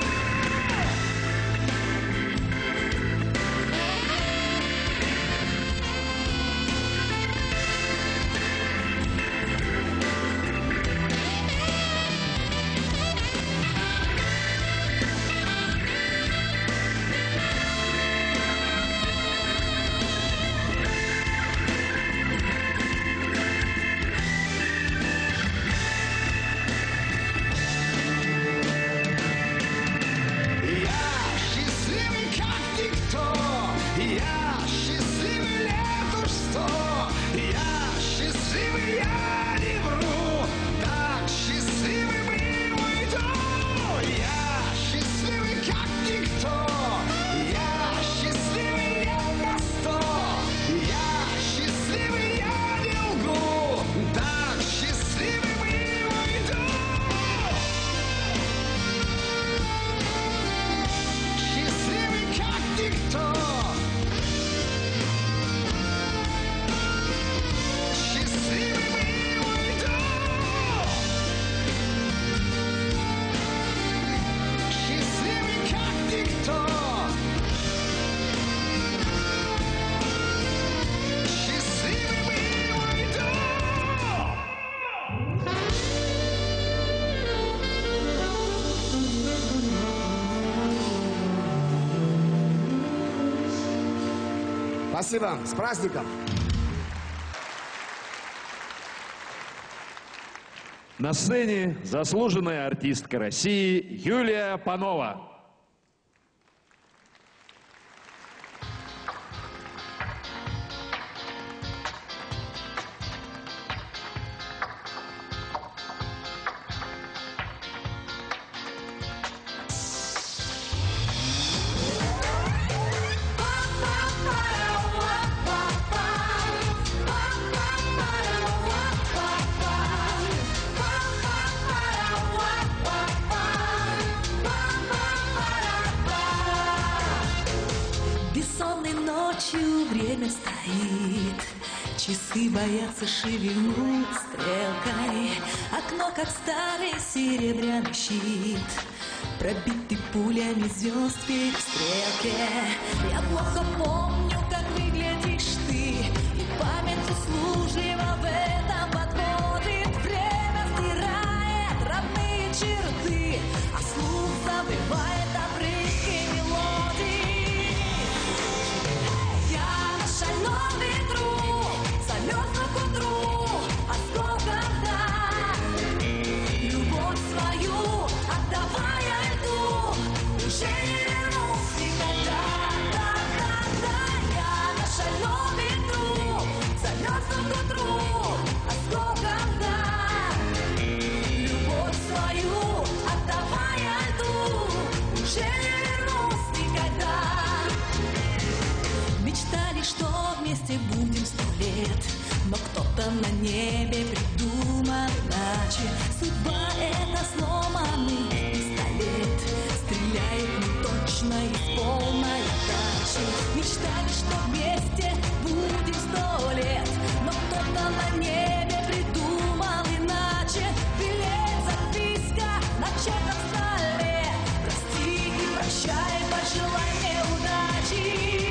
Спасибо. С праздником. На сцене заслуженная артистка России Юлия Панова. Бессонной ночью время стоит, часы боятся шевельнуть стрелкой. Окно, как старый серебряный щит, пробитый пулями звезд в перестрелке. Я плохо помню, как выглядишь ты, и память услужливо в этом подводит. Время стирает родные черты, а слух забывает обрывки мелодий. Я на шальном ветру замерзну к утру, осколком льда. Любовь свою отдавая льду, уже не вернусь никогда. Да-да-да, я на шальном ветру замерзну к утру, осколком льда. Любовь свою отдавая льду, уже не вернусь никогда. Мечтали, что вместе будем сто лет, но кто-то на небе придумал иначе. Судьба — это сломанный пистолет, стреляет не точно из полной отдачи. Мечтали, что вместе будем сто лет, но кто-то на небе придумал иначе. Билет, записка на чеках в столе, прости и прощай, пожелай мне удачи.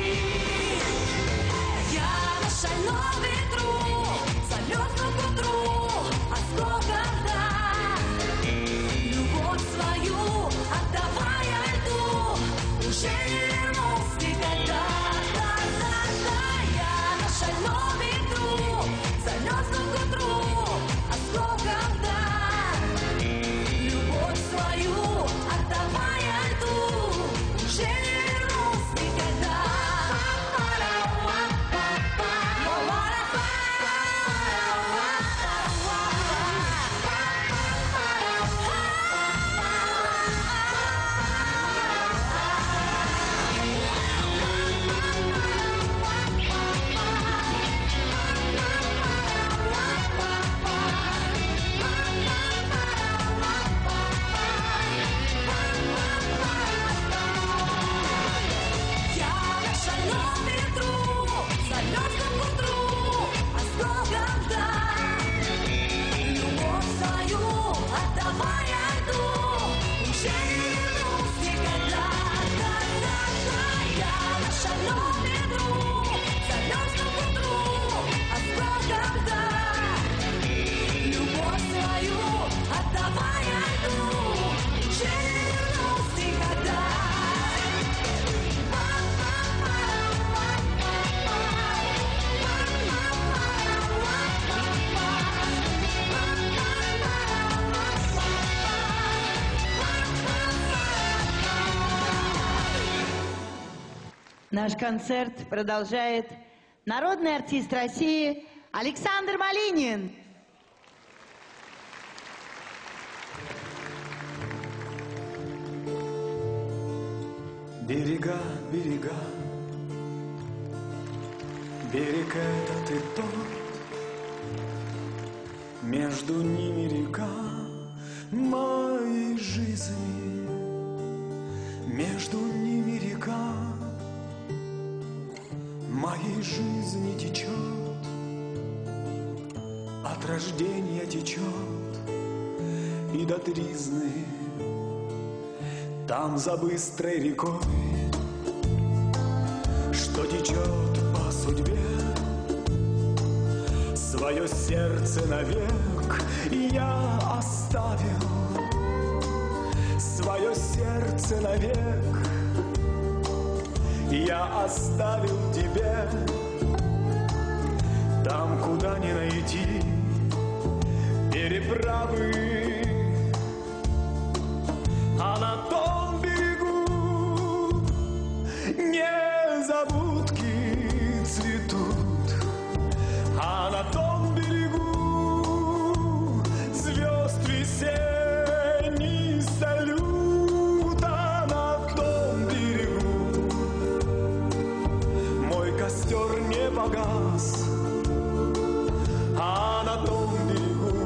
Я на шальном ветру замерзну к утру, осколком льда. Любовь свою отдавая льду, уже не вернусь никогда. Да-да-да, я на шальном ветру замерзну к утру, осколком льда. Любовь свою отдавая льду, уже не вернусь никогда. Я на шальном ветру замерзну к утру, осколком льда. Любовь свою отдавая льду, уже не вернусь никогда. Да-да-да, я на шальном ветру замерзну к утру, осколком льда. Любовь свою отдавая льду, уже не вернусь никогда. Наш концерт продолжает народный артист России Александр Малинин. Берега, берега, берег этот и тот, между ними река моей жизни, между ними река моей жизни течет, от рождения течет и до тризны. Там за быстрой рекой, что течет по судьбе, свое сердце навек я оставил, свое сердце навек я оставил тебе. Там, куда не найти переправы, а на том берегу незабудки цветут, а на том берегу звезд весенний салют, а на том берегу мой костер не погас, а на том берегу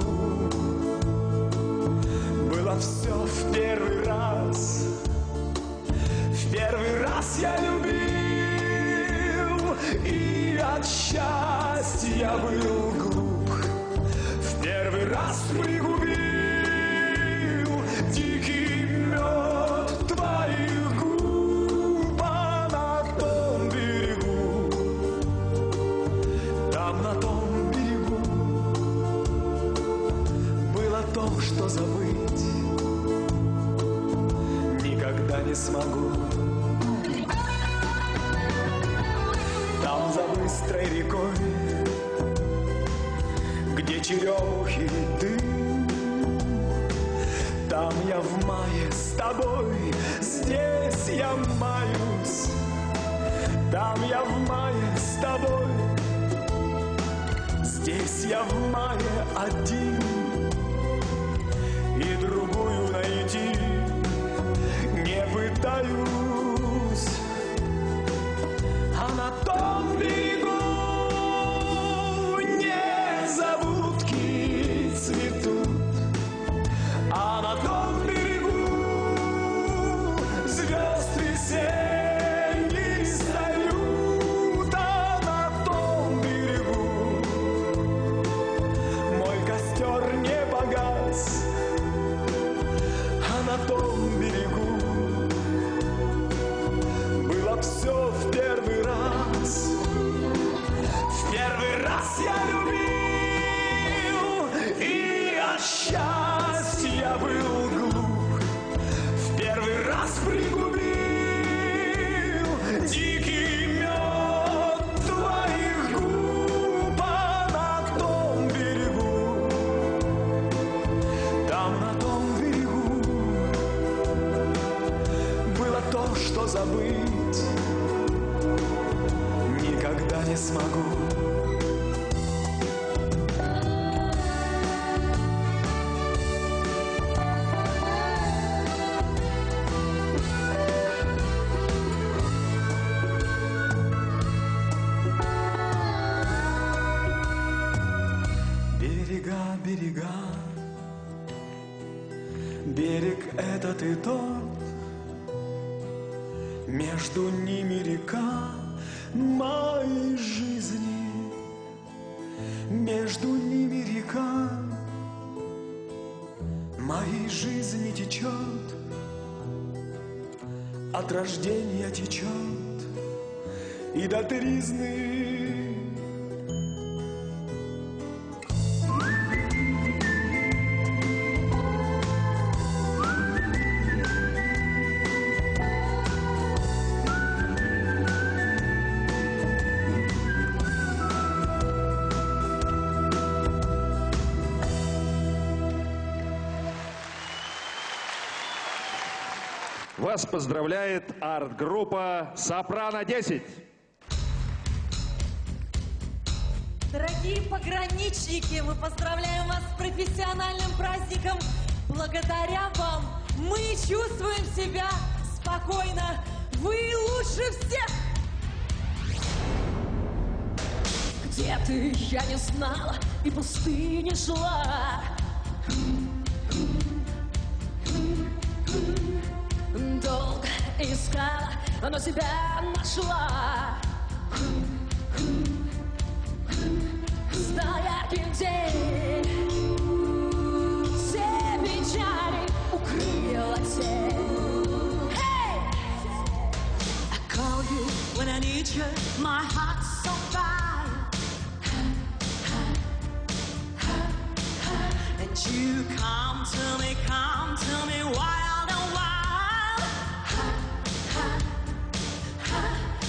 было все в первый раз. В первый раз я любил, и от счастья был глуп. В первый раз пригубил дикий мед твоих губ, а на том берегу, там на том берегу было то, что забыть никогда не смогу. Там за быстрой рекой, где черемухи дым, там я в мае с тобой, здесь я маюсь. Там я в мае с тобой, здесь я в мае один, и другую найти не пытаюсь. А на том берегу незабудки цветут, а на том берегу звезд весенний салют, а на том берегу мой костер не погас, а на том берегу было все в первый раз. В первый раз я любил, и от счастья был глуп. В первый раз пригубил дикий мед твоих губ, а на том берегу, там на том берегу было то, что забыть никогда не смогу. Берега, берега, берег этот и тот, между ними река моей жизни, между ними река моей жизни течет, от рождения течет и до тризны. Вас поздравляет арт-группа «Сопрано десять». Дорогие пограничники, мы поздравляем вас с профессиональным праздником. Благодаря вам мы чувствуем себя спокойно. Вы лучше всех! Где ты, я не знала, и пустыня шла. Долго искала, но тебя нашла. Стоякий день, все печали укрыла тень. Hey! I call you when I need you, my heart's on fire. And you come to me, come to me wild and wild.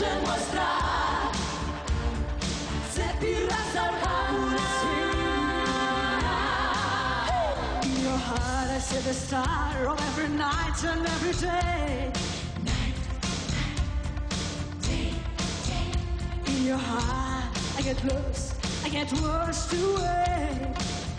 побежен мой страх. Цепи разорваны. In your heart I see the star of every night and every day. In your heart I get lost, I get washed away.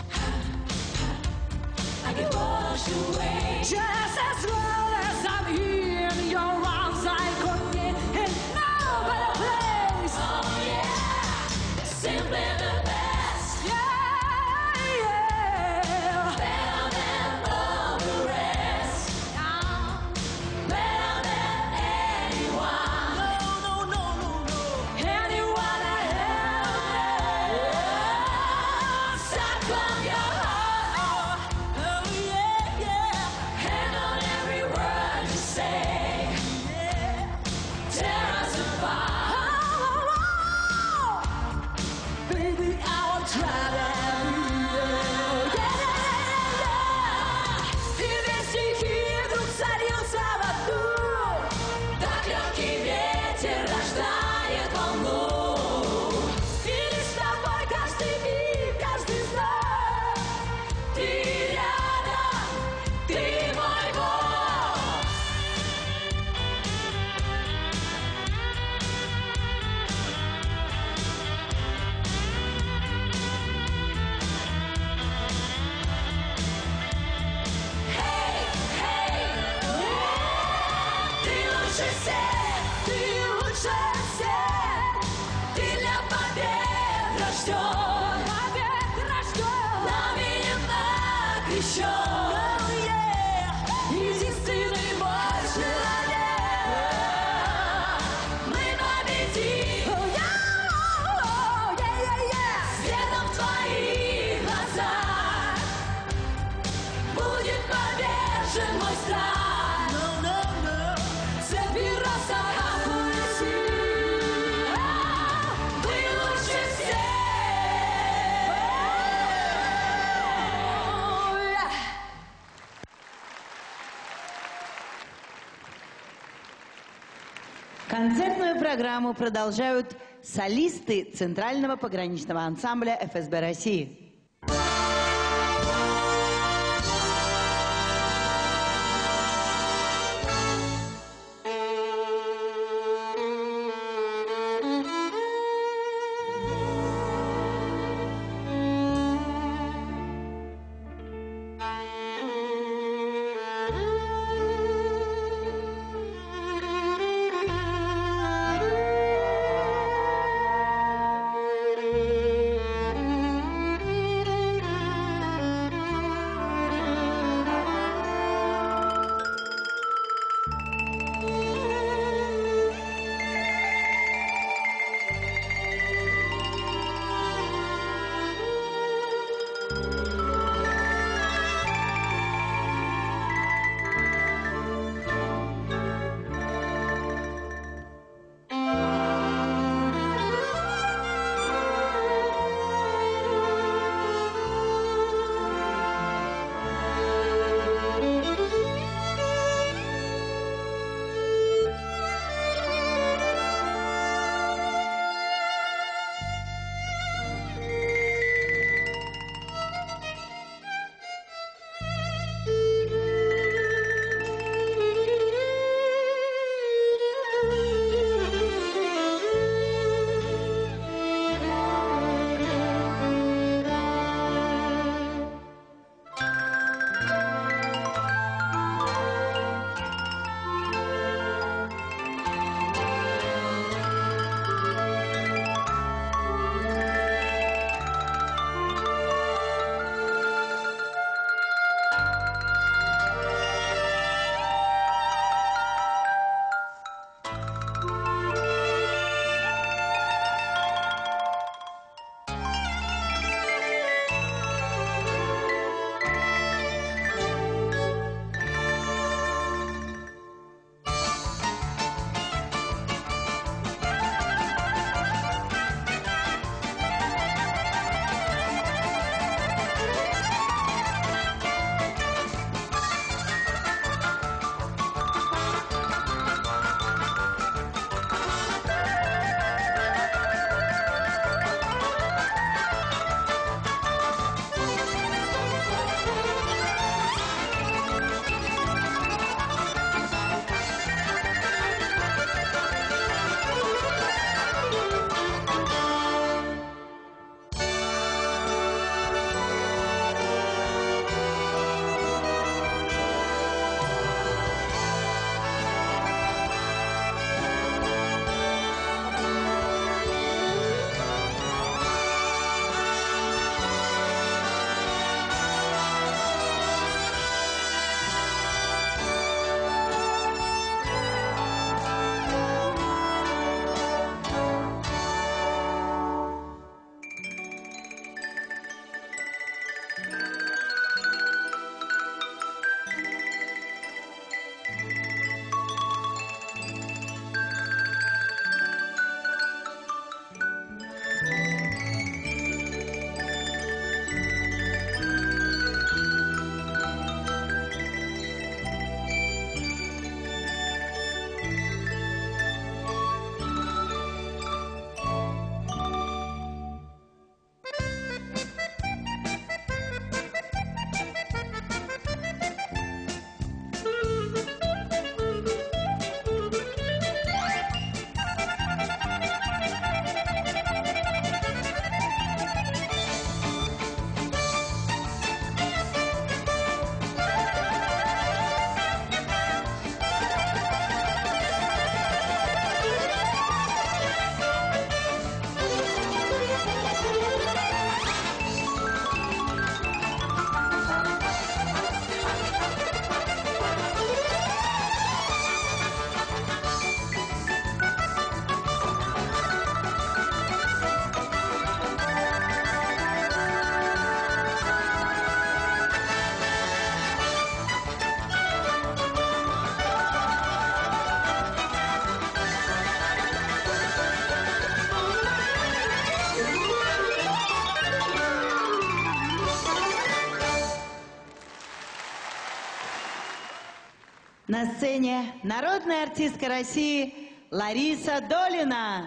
I get washed away. Just as well as I'm here in your arms, I could be in no better place. Oh yeah, simply the best. Yeah, yeah. Better than all the rest. Better than anyone. No, no, no, no, no. Anyone I ever. Suck on your heart. Oh yeah, yeah. Hand on every word you say. Yeah. Tear us apart. Oh, baby, I will try that. Yeah, yeah, yeah. И весь стихи вдруг сольются в одну. Так легкий ветер рождает волну. И лишь с тобой каждый миг, каждый знак. Ты рядом, ты мой Бог. Hey, hey, ты лучше всех, ты лучше всех. Ты для побед рожден, побед рожден, пламенем окрещен. Oh, yeah. Единственный мой человек. Мы победим. Oh, yeah, oh, yeah, yeah, yeah. Светом в твоих глазах будет повержен мой страх. No, no, no. Цепи разорвались. Ты лучше всех. Концертную программу продолжают солисты Центрального пограничного ансамбля эф эс бэ России. Thank you. На сцене народная артистка России Лариса Долина.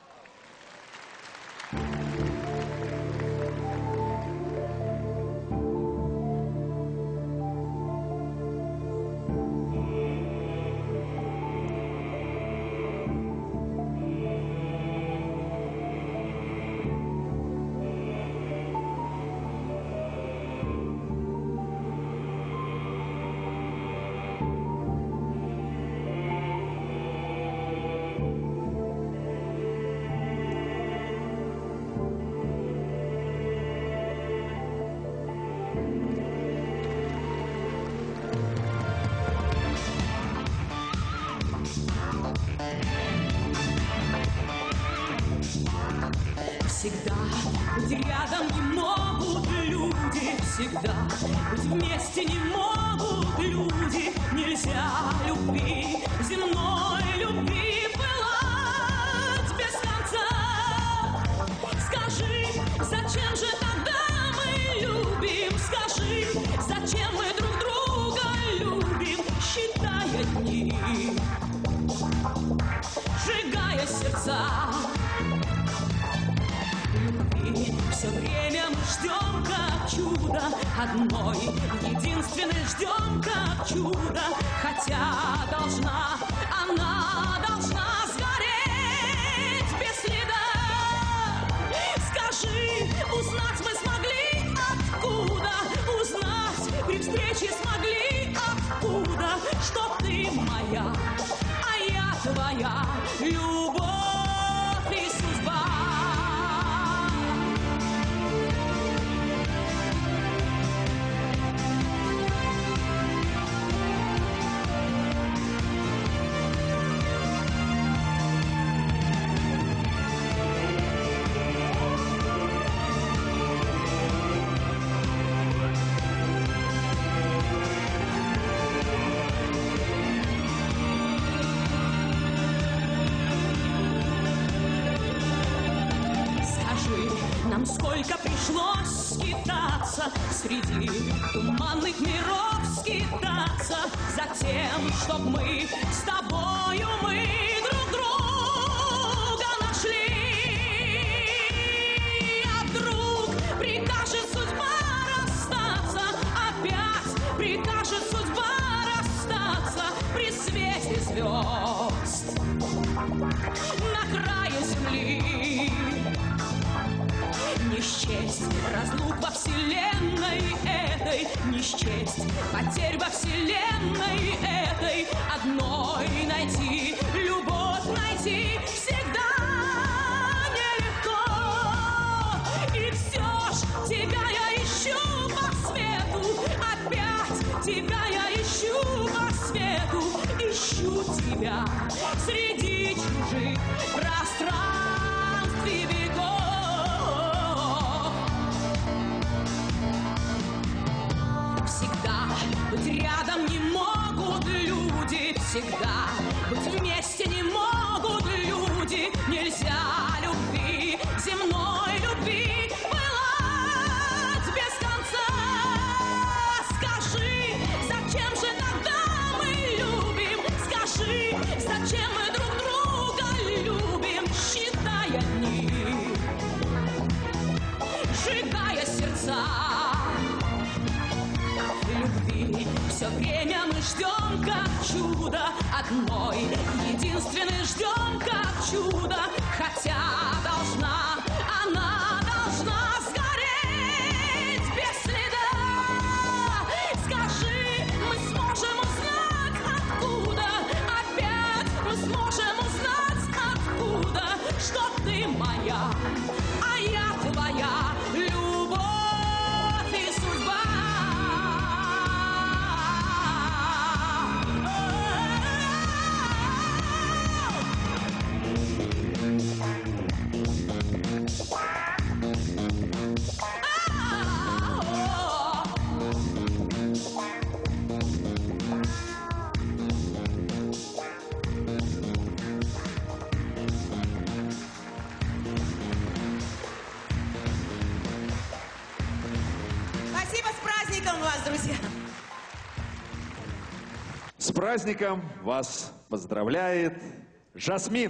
Всегда быть рядом не могут люди, всегда быть вместе не могут люди. Нельзя любви, земной любви пылать без конца. Скажи, зачем же тогда мы любим? Скажи, зачем мы друг друга любим? Считая дни, сжигая сердца. Все время мы ждем, как чудо, одной единственной ждем, как чудо, хотя должна, она должна сгореть без следа. Скажи, узнать мы смогли откуда, узнать при встрече смогли откуда, что ты моя, а я твоя, любовь и судьба. Нам сколько пришлось скитаться, среди туманных миров скитаться, за тем, чтоб мы с тобою мы друг друга нашли. А вдруг прикажет судьба расстаться, опять прикажет судьба расстаться при свете звезд на краю земли. Не счесть разлук во вселенной этой, не счесть потерь во вселенной этой, одной найти, любовь найти всегда нелегко. И все ж тебя я ищу по свету, опять тебя я ищу по свету, ищу тебя среди чужих пространств и веков. Всегда быть рядом не могут люди, всегда быть вместе не могут люди. Нельзя любви, земной любви пылать без конца. Скажи, зачем же тогда мы любим? Скажи, зачем мы друг друга любим? Считая дни, сжигая сердца. Любви все время мы ждем, как чудо, одной единственной ждем, как чудо, хотя должна, она должна сгореть без следа. Скажи, мы сможем узнать откуда, опять мы сможем узнать откуда, что ты моя, а я твоя, любовь и судьба. Спасибо, с праздником вас, друзья! С праздником вас поздравляет Жасмин.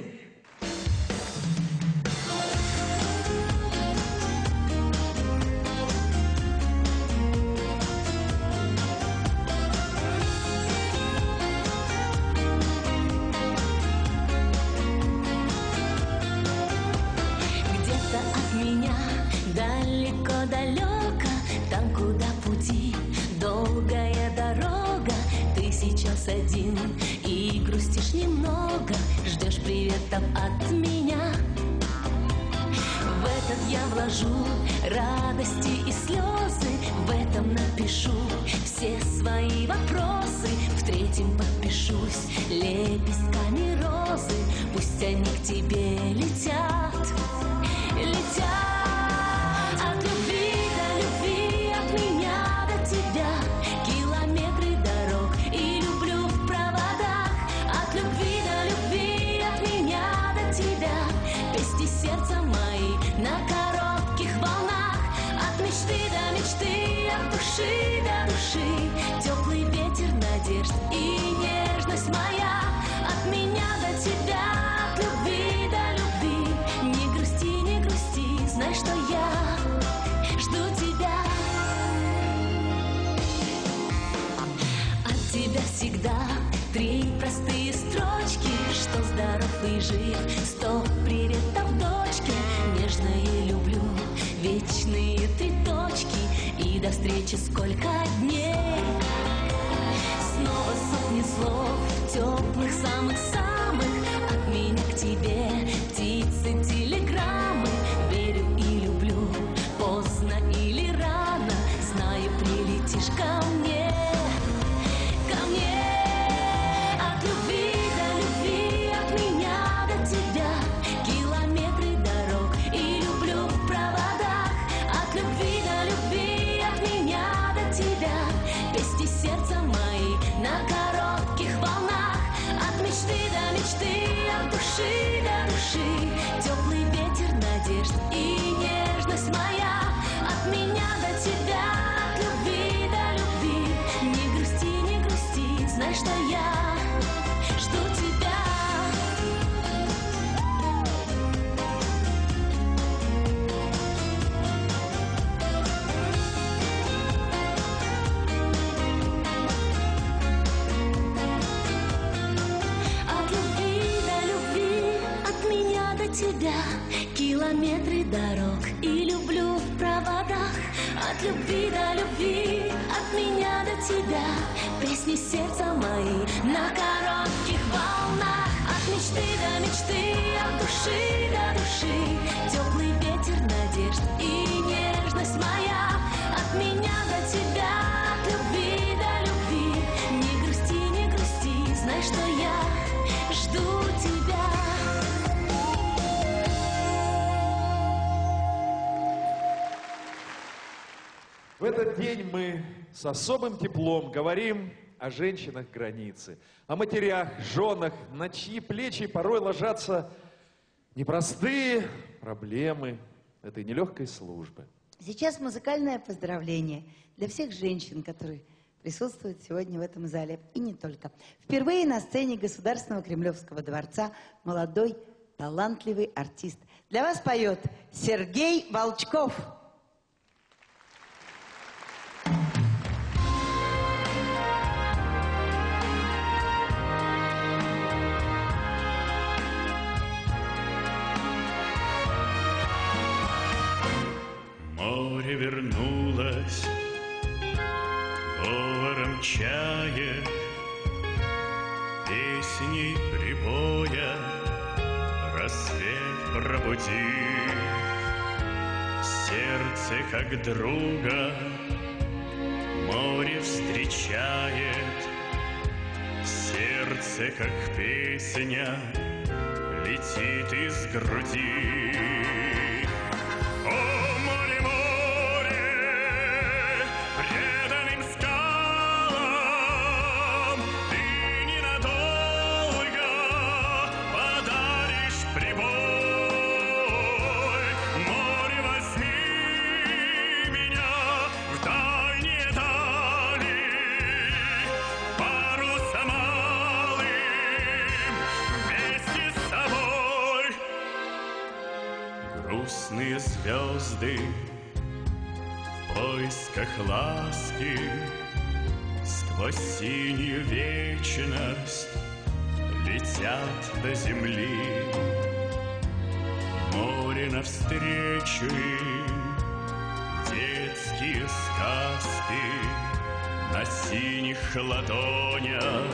Где-то от меня далеко-далеко, там, куда пути долгая дорога, ты сейчас один и грустишь немного, ждешь приветов от меня. В этот я вложу радости и слезы, в этом напишу все свои вопросы, в третьем подпишусь лепестками розы, пусть они к тебе летят, летят. От любви до любви, от меня до тебя, километры дорог и люблю в проводах. От любви до любви, от меня до тебя, песни сердца мои на коротких волнах. От мечты до мечты, от души до души, теплый ветер надежд и нежность моя. От меня до тебя, от любви до любви, не грусти, не грусти, знай, что я жду тебя. От тебя всегда три простые строчки, что здоров и жив, сто приветов дочке. Нежное люблю, вечные три точки, и до встречи сколько дней. Снова сотни слов, теплых самых-самых, от меня к тебе, птицы, телеграммы. Верю и люблю, поздно или рано, знаю, прилетишь ко мне, ко мне. От любви до любви, от меня до тебя, километры дорог и люблю в проводах. От любви до любви, от меня до тебя, песни сердца мои на коротких волнах. От мечты до мечты, от души до души, теплый ветер надежд и нежность моя. От меня до тебя, от любви до любви, не грусти, не грусти, знай, что я жду тебя. От любви до любви, от меня до тебя, километры дорог и люблю в проводах. От любви до любви, от меня до тебя, песни сердца мои на коротких волнах. От мечты до мечты, от души до души, теплый ветер надежд и нежность моя. От меня до тебя, от любви до любви, не грусти, не грусти, знай, что я жду тебя. В этот день мы с особым теплом говорим о женщинах границы, о матерях, женах, на чьи плечи порой ложатся непростые проблемы этой нелегкой службы. Сейчас музыкальное поздравление для всех женщин, которые присутствуют сегодня в этом зале, и не только. Впервые на сцене Государственного Кремлевского дворца молодой, талантливый артист. Для вас поет Сергей Волчков. Море вернулось говором чая, песней прибоя, рассвет пробудив, сердце как друга море встречает, сердце как песня летит из груди. Сама грустные звезды в поисках ласки сквозь синюю вечность летят до земли. Море навстречу им, детские сказки на синих ладонях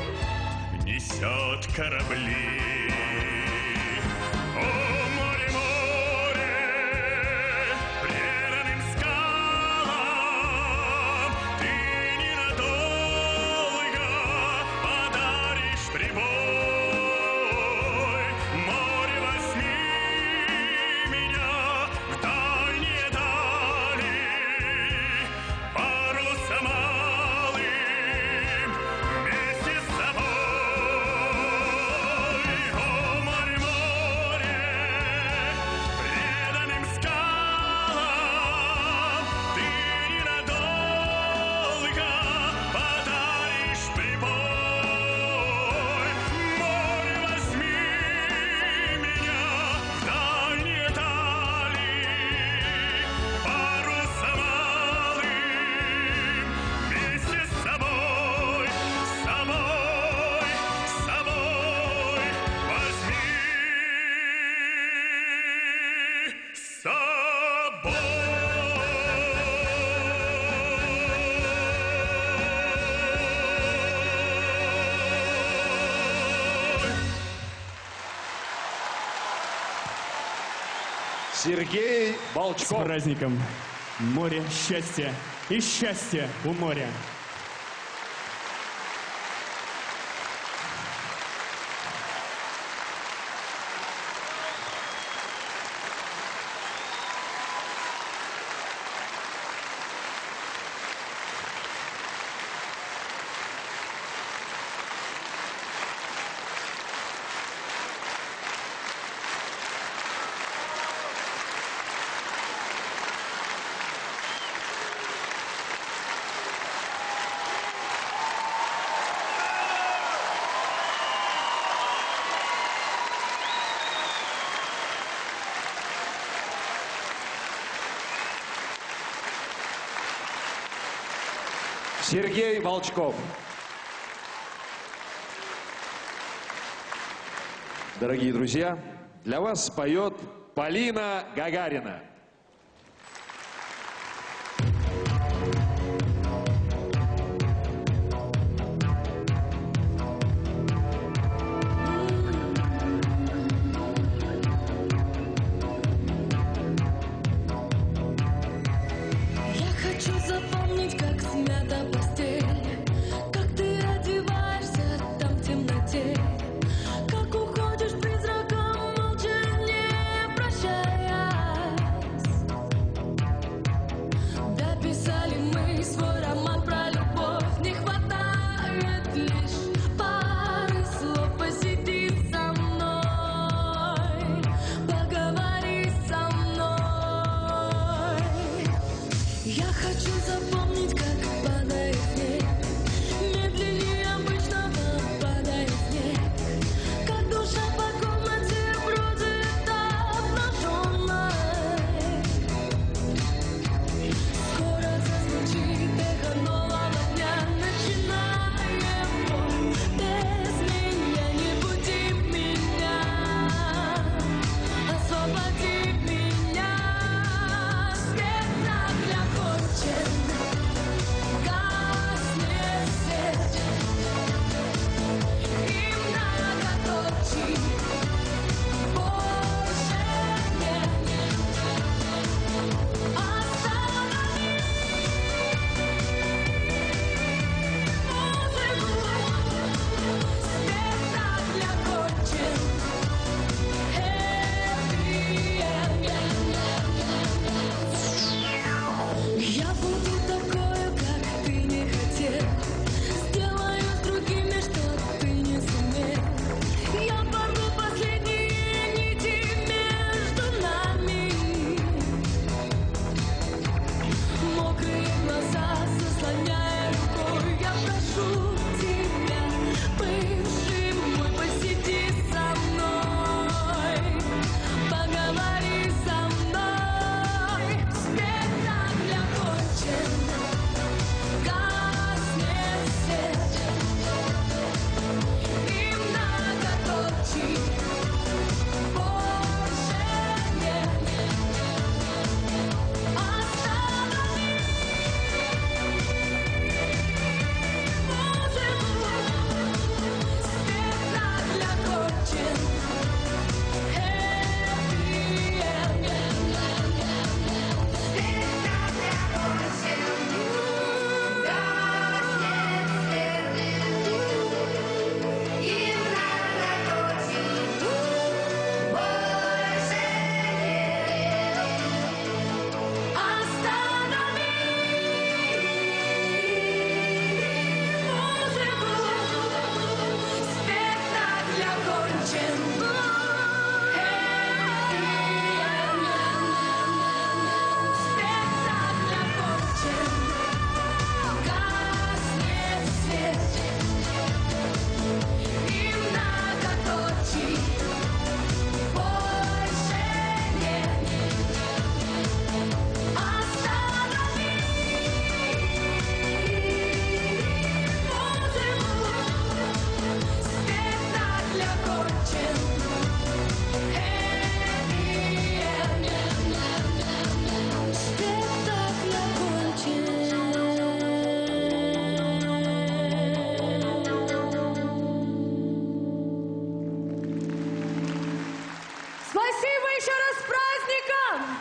несет корабли. О, море, море, преданным скалам ты ненадолго подаришь прибой. Море, возьми меня в дальние дали, парусом малым вместе с собой. О, море, море, преданным скалам ты ненадолго подаришь прибой. Море, возьми меня в дальние дали, парусом малым вместе с собой, с собой, с собой возьми с собой. Сергей С Волчков. праздником! Море счастья и счастье у моря! Сергей Волчков. Дорогие друзья, для вас поет Полина Гагарина. Я хочу запомнить, как смята постель, как ты одеваешься там в темноте, как уходишь призраком, молча не прощая. точи. Больше нет. Останови музыку. Спектакль окончен. Happy end. Спасибо еще раз с праздником!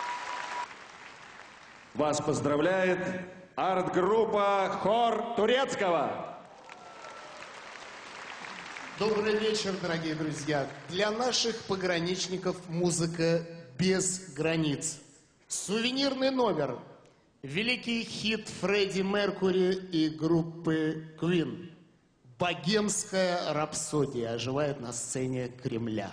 Вас поздравляет арт-группа «Хор Турецкого». Добрый вечер, дорогие друзья. Для наших пограничников музыка без границ. Сувенирный номер. Великий хит Фредди Меркури и группы Queen. «Богемская рапсодия» оживает на сцене Кремля.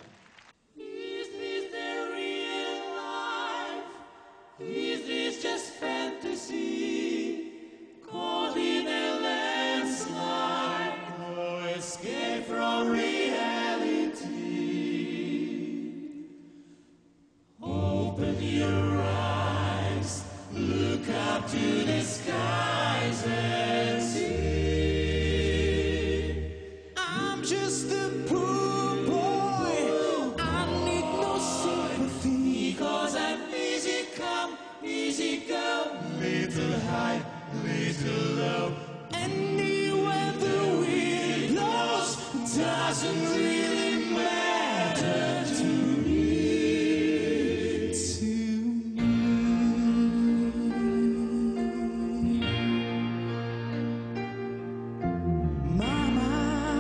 Is this just fantasy? Caught in a landslide, no escape from reality. Open your eyes, look up to the skies and see. I'm just a poor boy, I need no sympathy, because I'm easy come, easy go, little high, little low. Anywhere the wind blows doesn't really matter to me. To me. Mama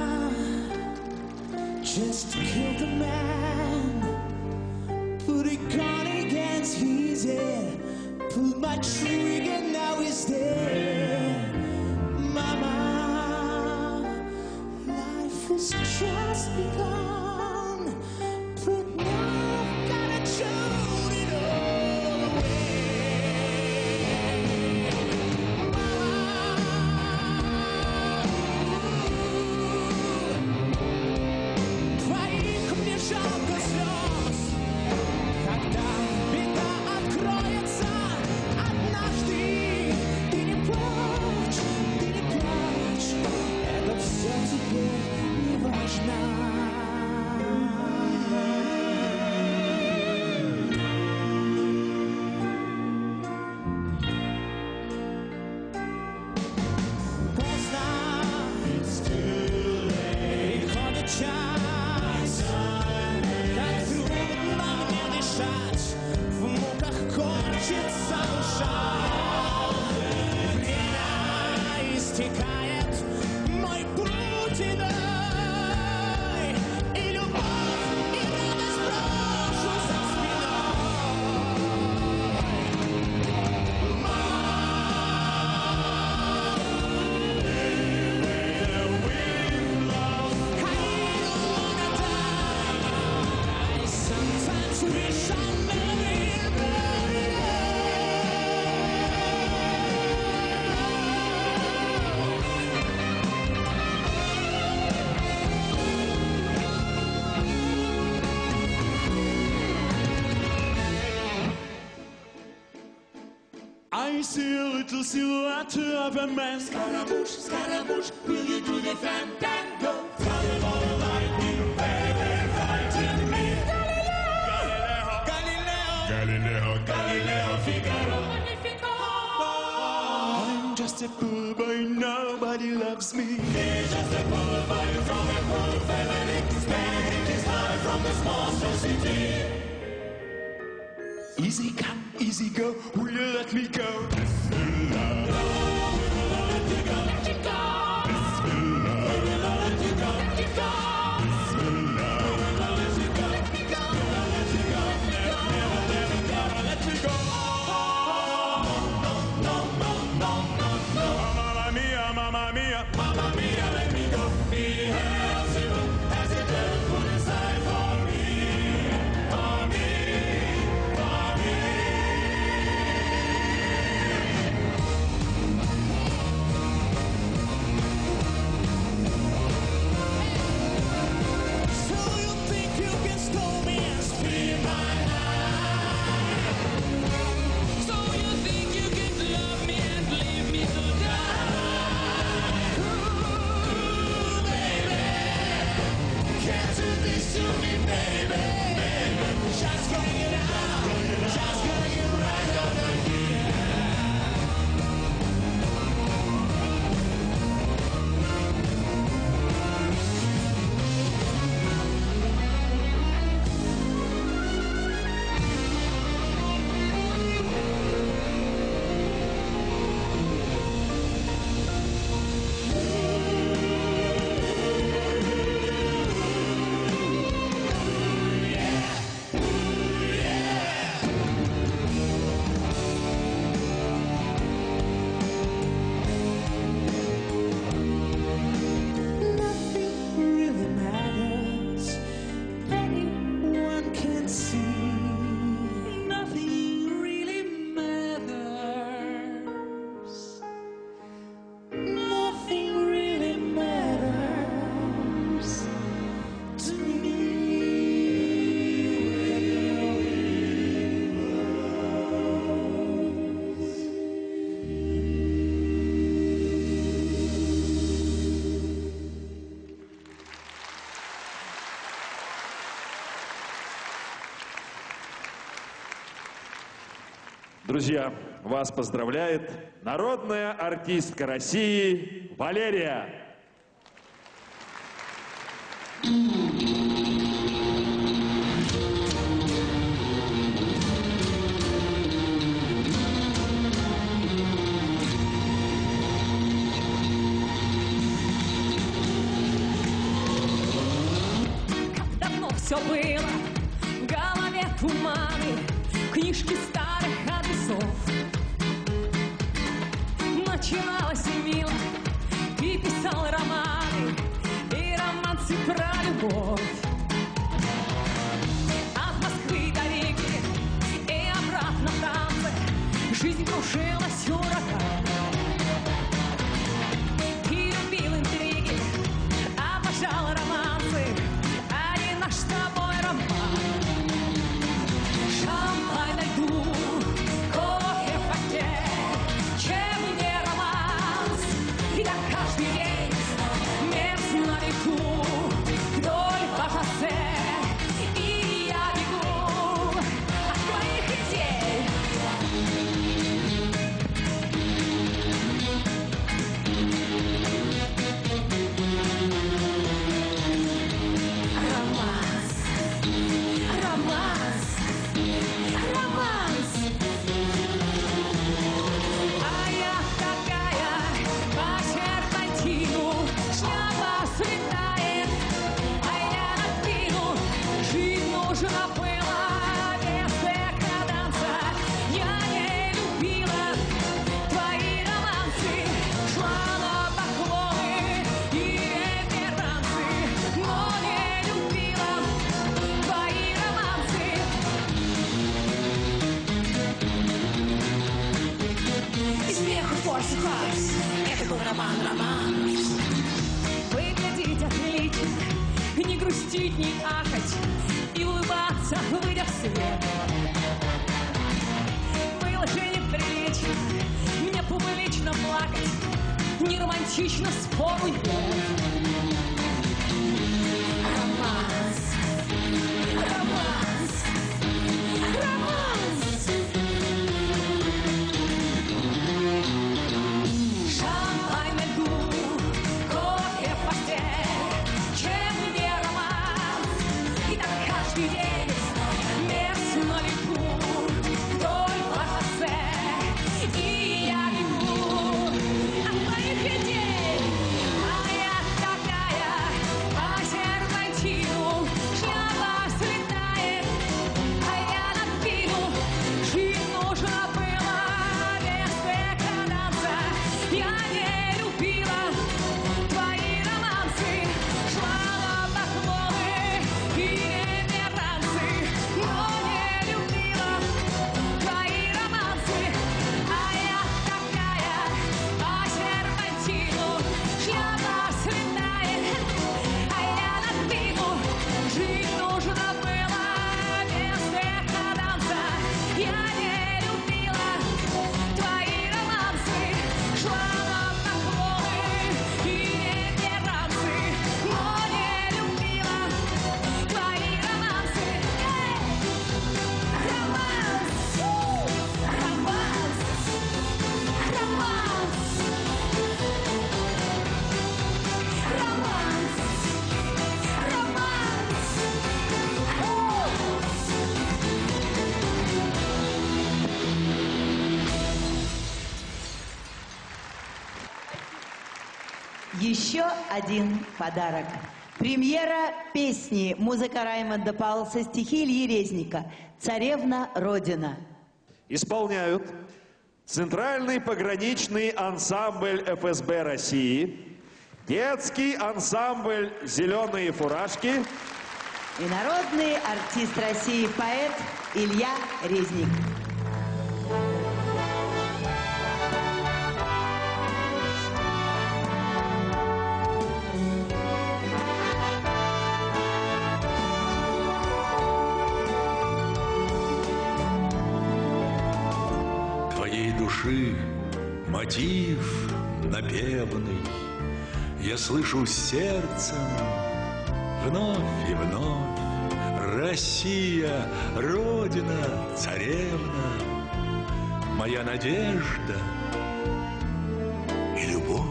just killed the man, put a gun against his head. Pulled my trigger, now he's dead. Mama, life has just begun, but now I've gotta throw it all away. Mama, твоих мне жалко слез, когда беда откроется. Однажды ты не плачь, ты не плачь, это все теперь не важно. Поздно, приходит час, как трудно мне дышать, в муках кончится душа. Время истекает, мой путь иной, и любовь, и радость брошу за Sometimes wish I never I see a little silhouette of a man. Scaramouche, Scaramouche, will you do the fandango? Follow the lightning, baby. just a fool boy, nobody loves me. He's just a poor boy from a poor family, spending his life from this monster city. Easy come, easy go, will you let me go? Друзья, вас поздравляет народная артистка России Валерия. Давно все было, в голове туманы, книжки старых адресов. Начиналось мило, ты писал романы и романсы про любовь. От Москвы до Риги и обратно в танце жизнь кружилась ураган. Ты любил интриги, обожал романсы, а не наш с тобой роман. Шампань на льду, кофе в пакете, чем не романс? И так каждый день мерз на лету вдоль по шоссе, и я бегу от твоих идей. Романс, романс, романс. А я такая по серпантину, шляпа слетает, а я на спину. Жизнь нужна была без декаданса. Я не любила твои романсы, шла на поклоны и реверансы, но не любила твои романсы. Из смеху for surprise. Это был роман, роман. Выглядеть отлично, не грустить, не ахать и улыбаться, выйдя в свет. Было же неприлично мне публично плакать, не романтично, спору нет. Романс, романс, романс. Еще один подарок. Премьера песни «Музыка Раймонда Паулса», стихи Ильи Резника «Царевна Родина». Исполняют Центральный пограничный ансамбль эф эс бэ России, детский ансамбль «Зеленые фуражки» и народный артист России, поэт Илья Резник. Твоей души мотив напевный я слышу сердцем вновь и вновь. Россия, Родина, царевна, моя надежда и любовь.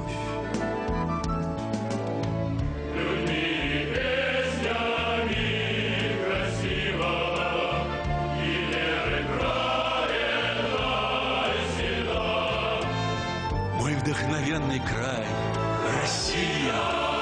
Мой вдохновенный край, Россия.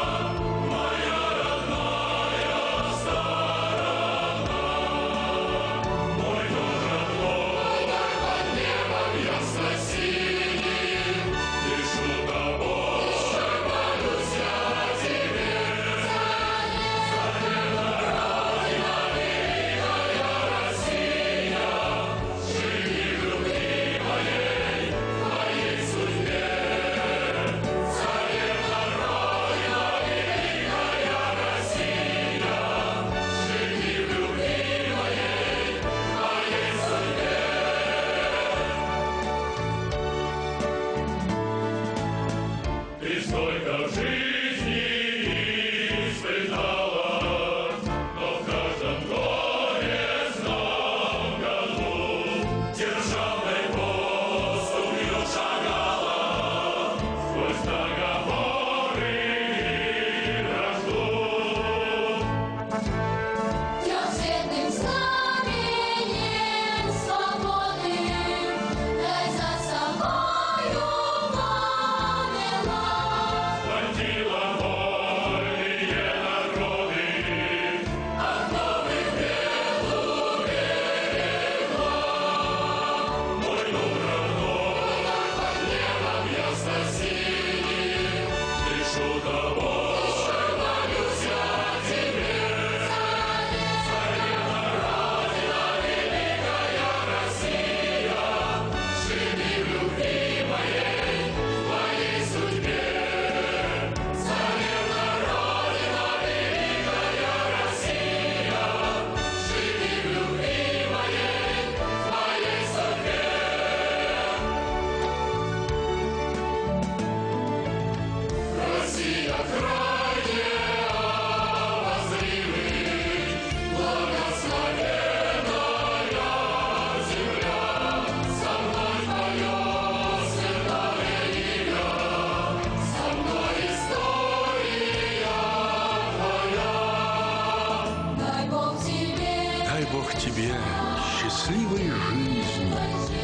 Тебе счастливой жизни,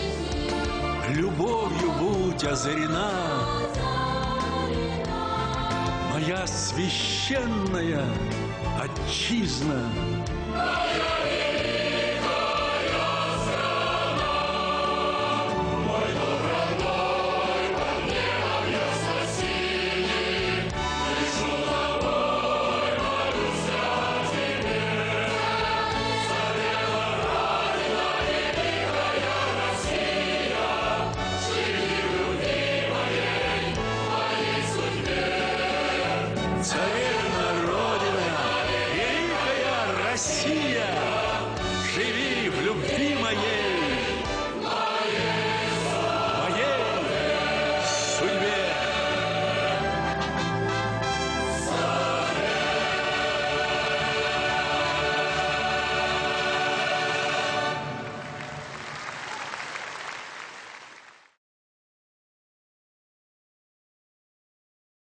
любовью будь озарена, моя священная отчизна. Россия, живи в любви моей.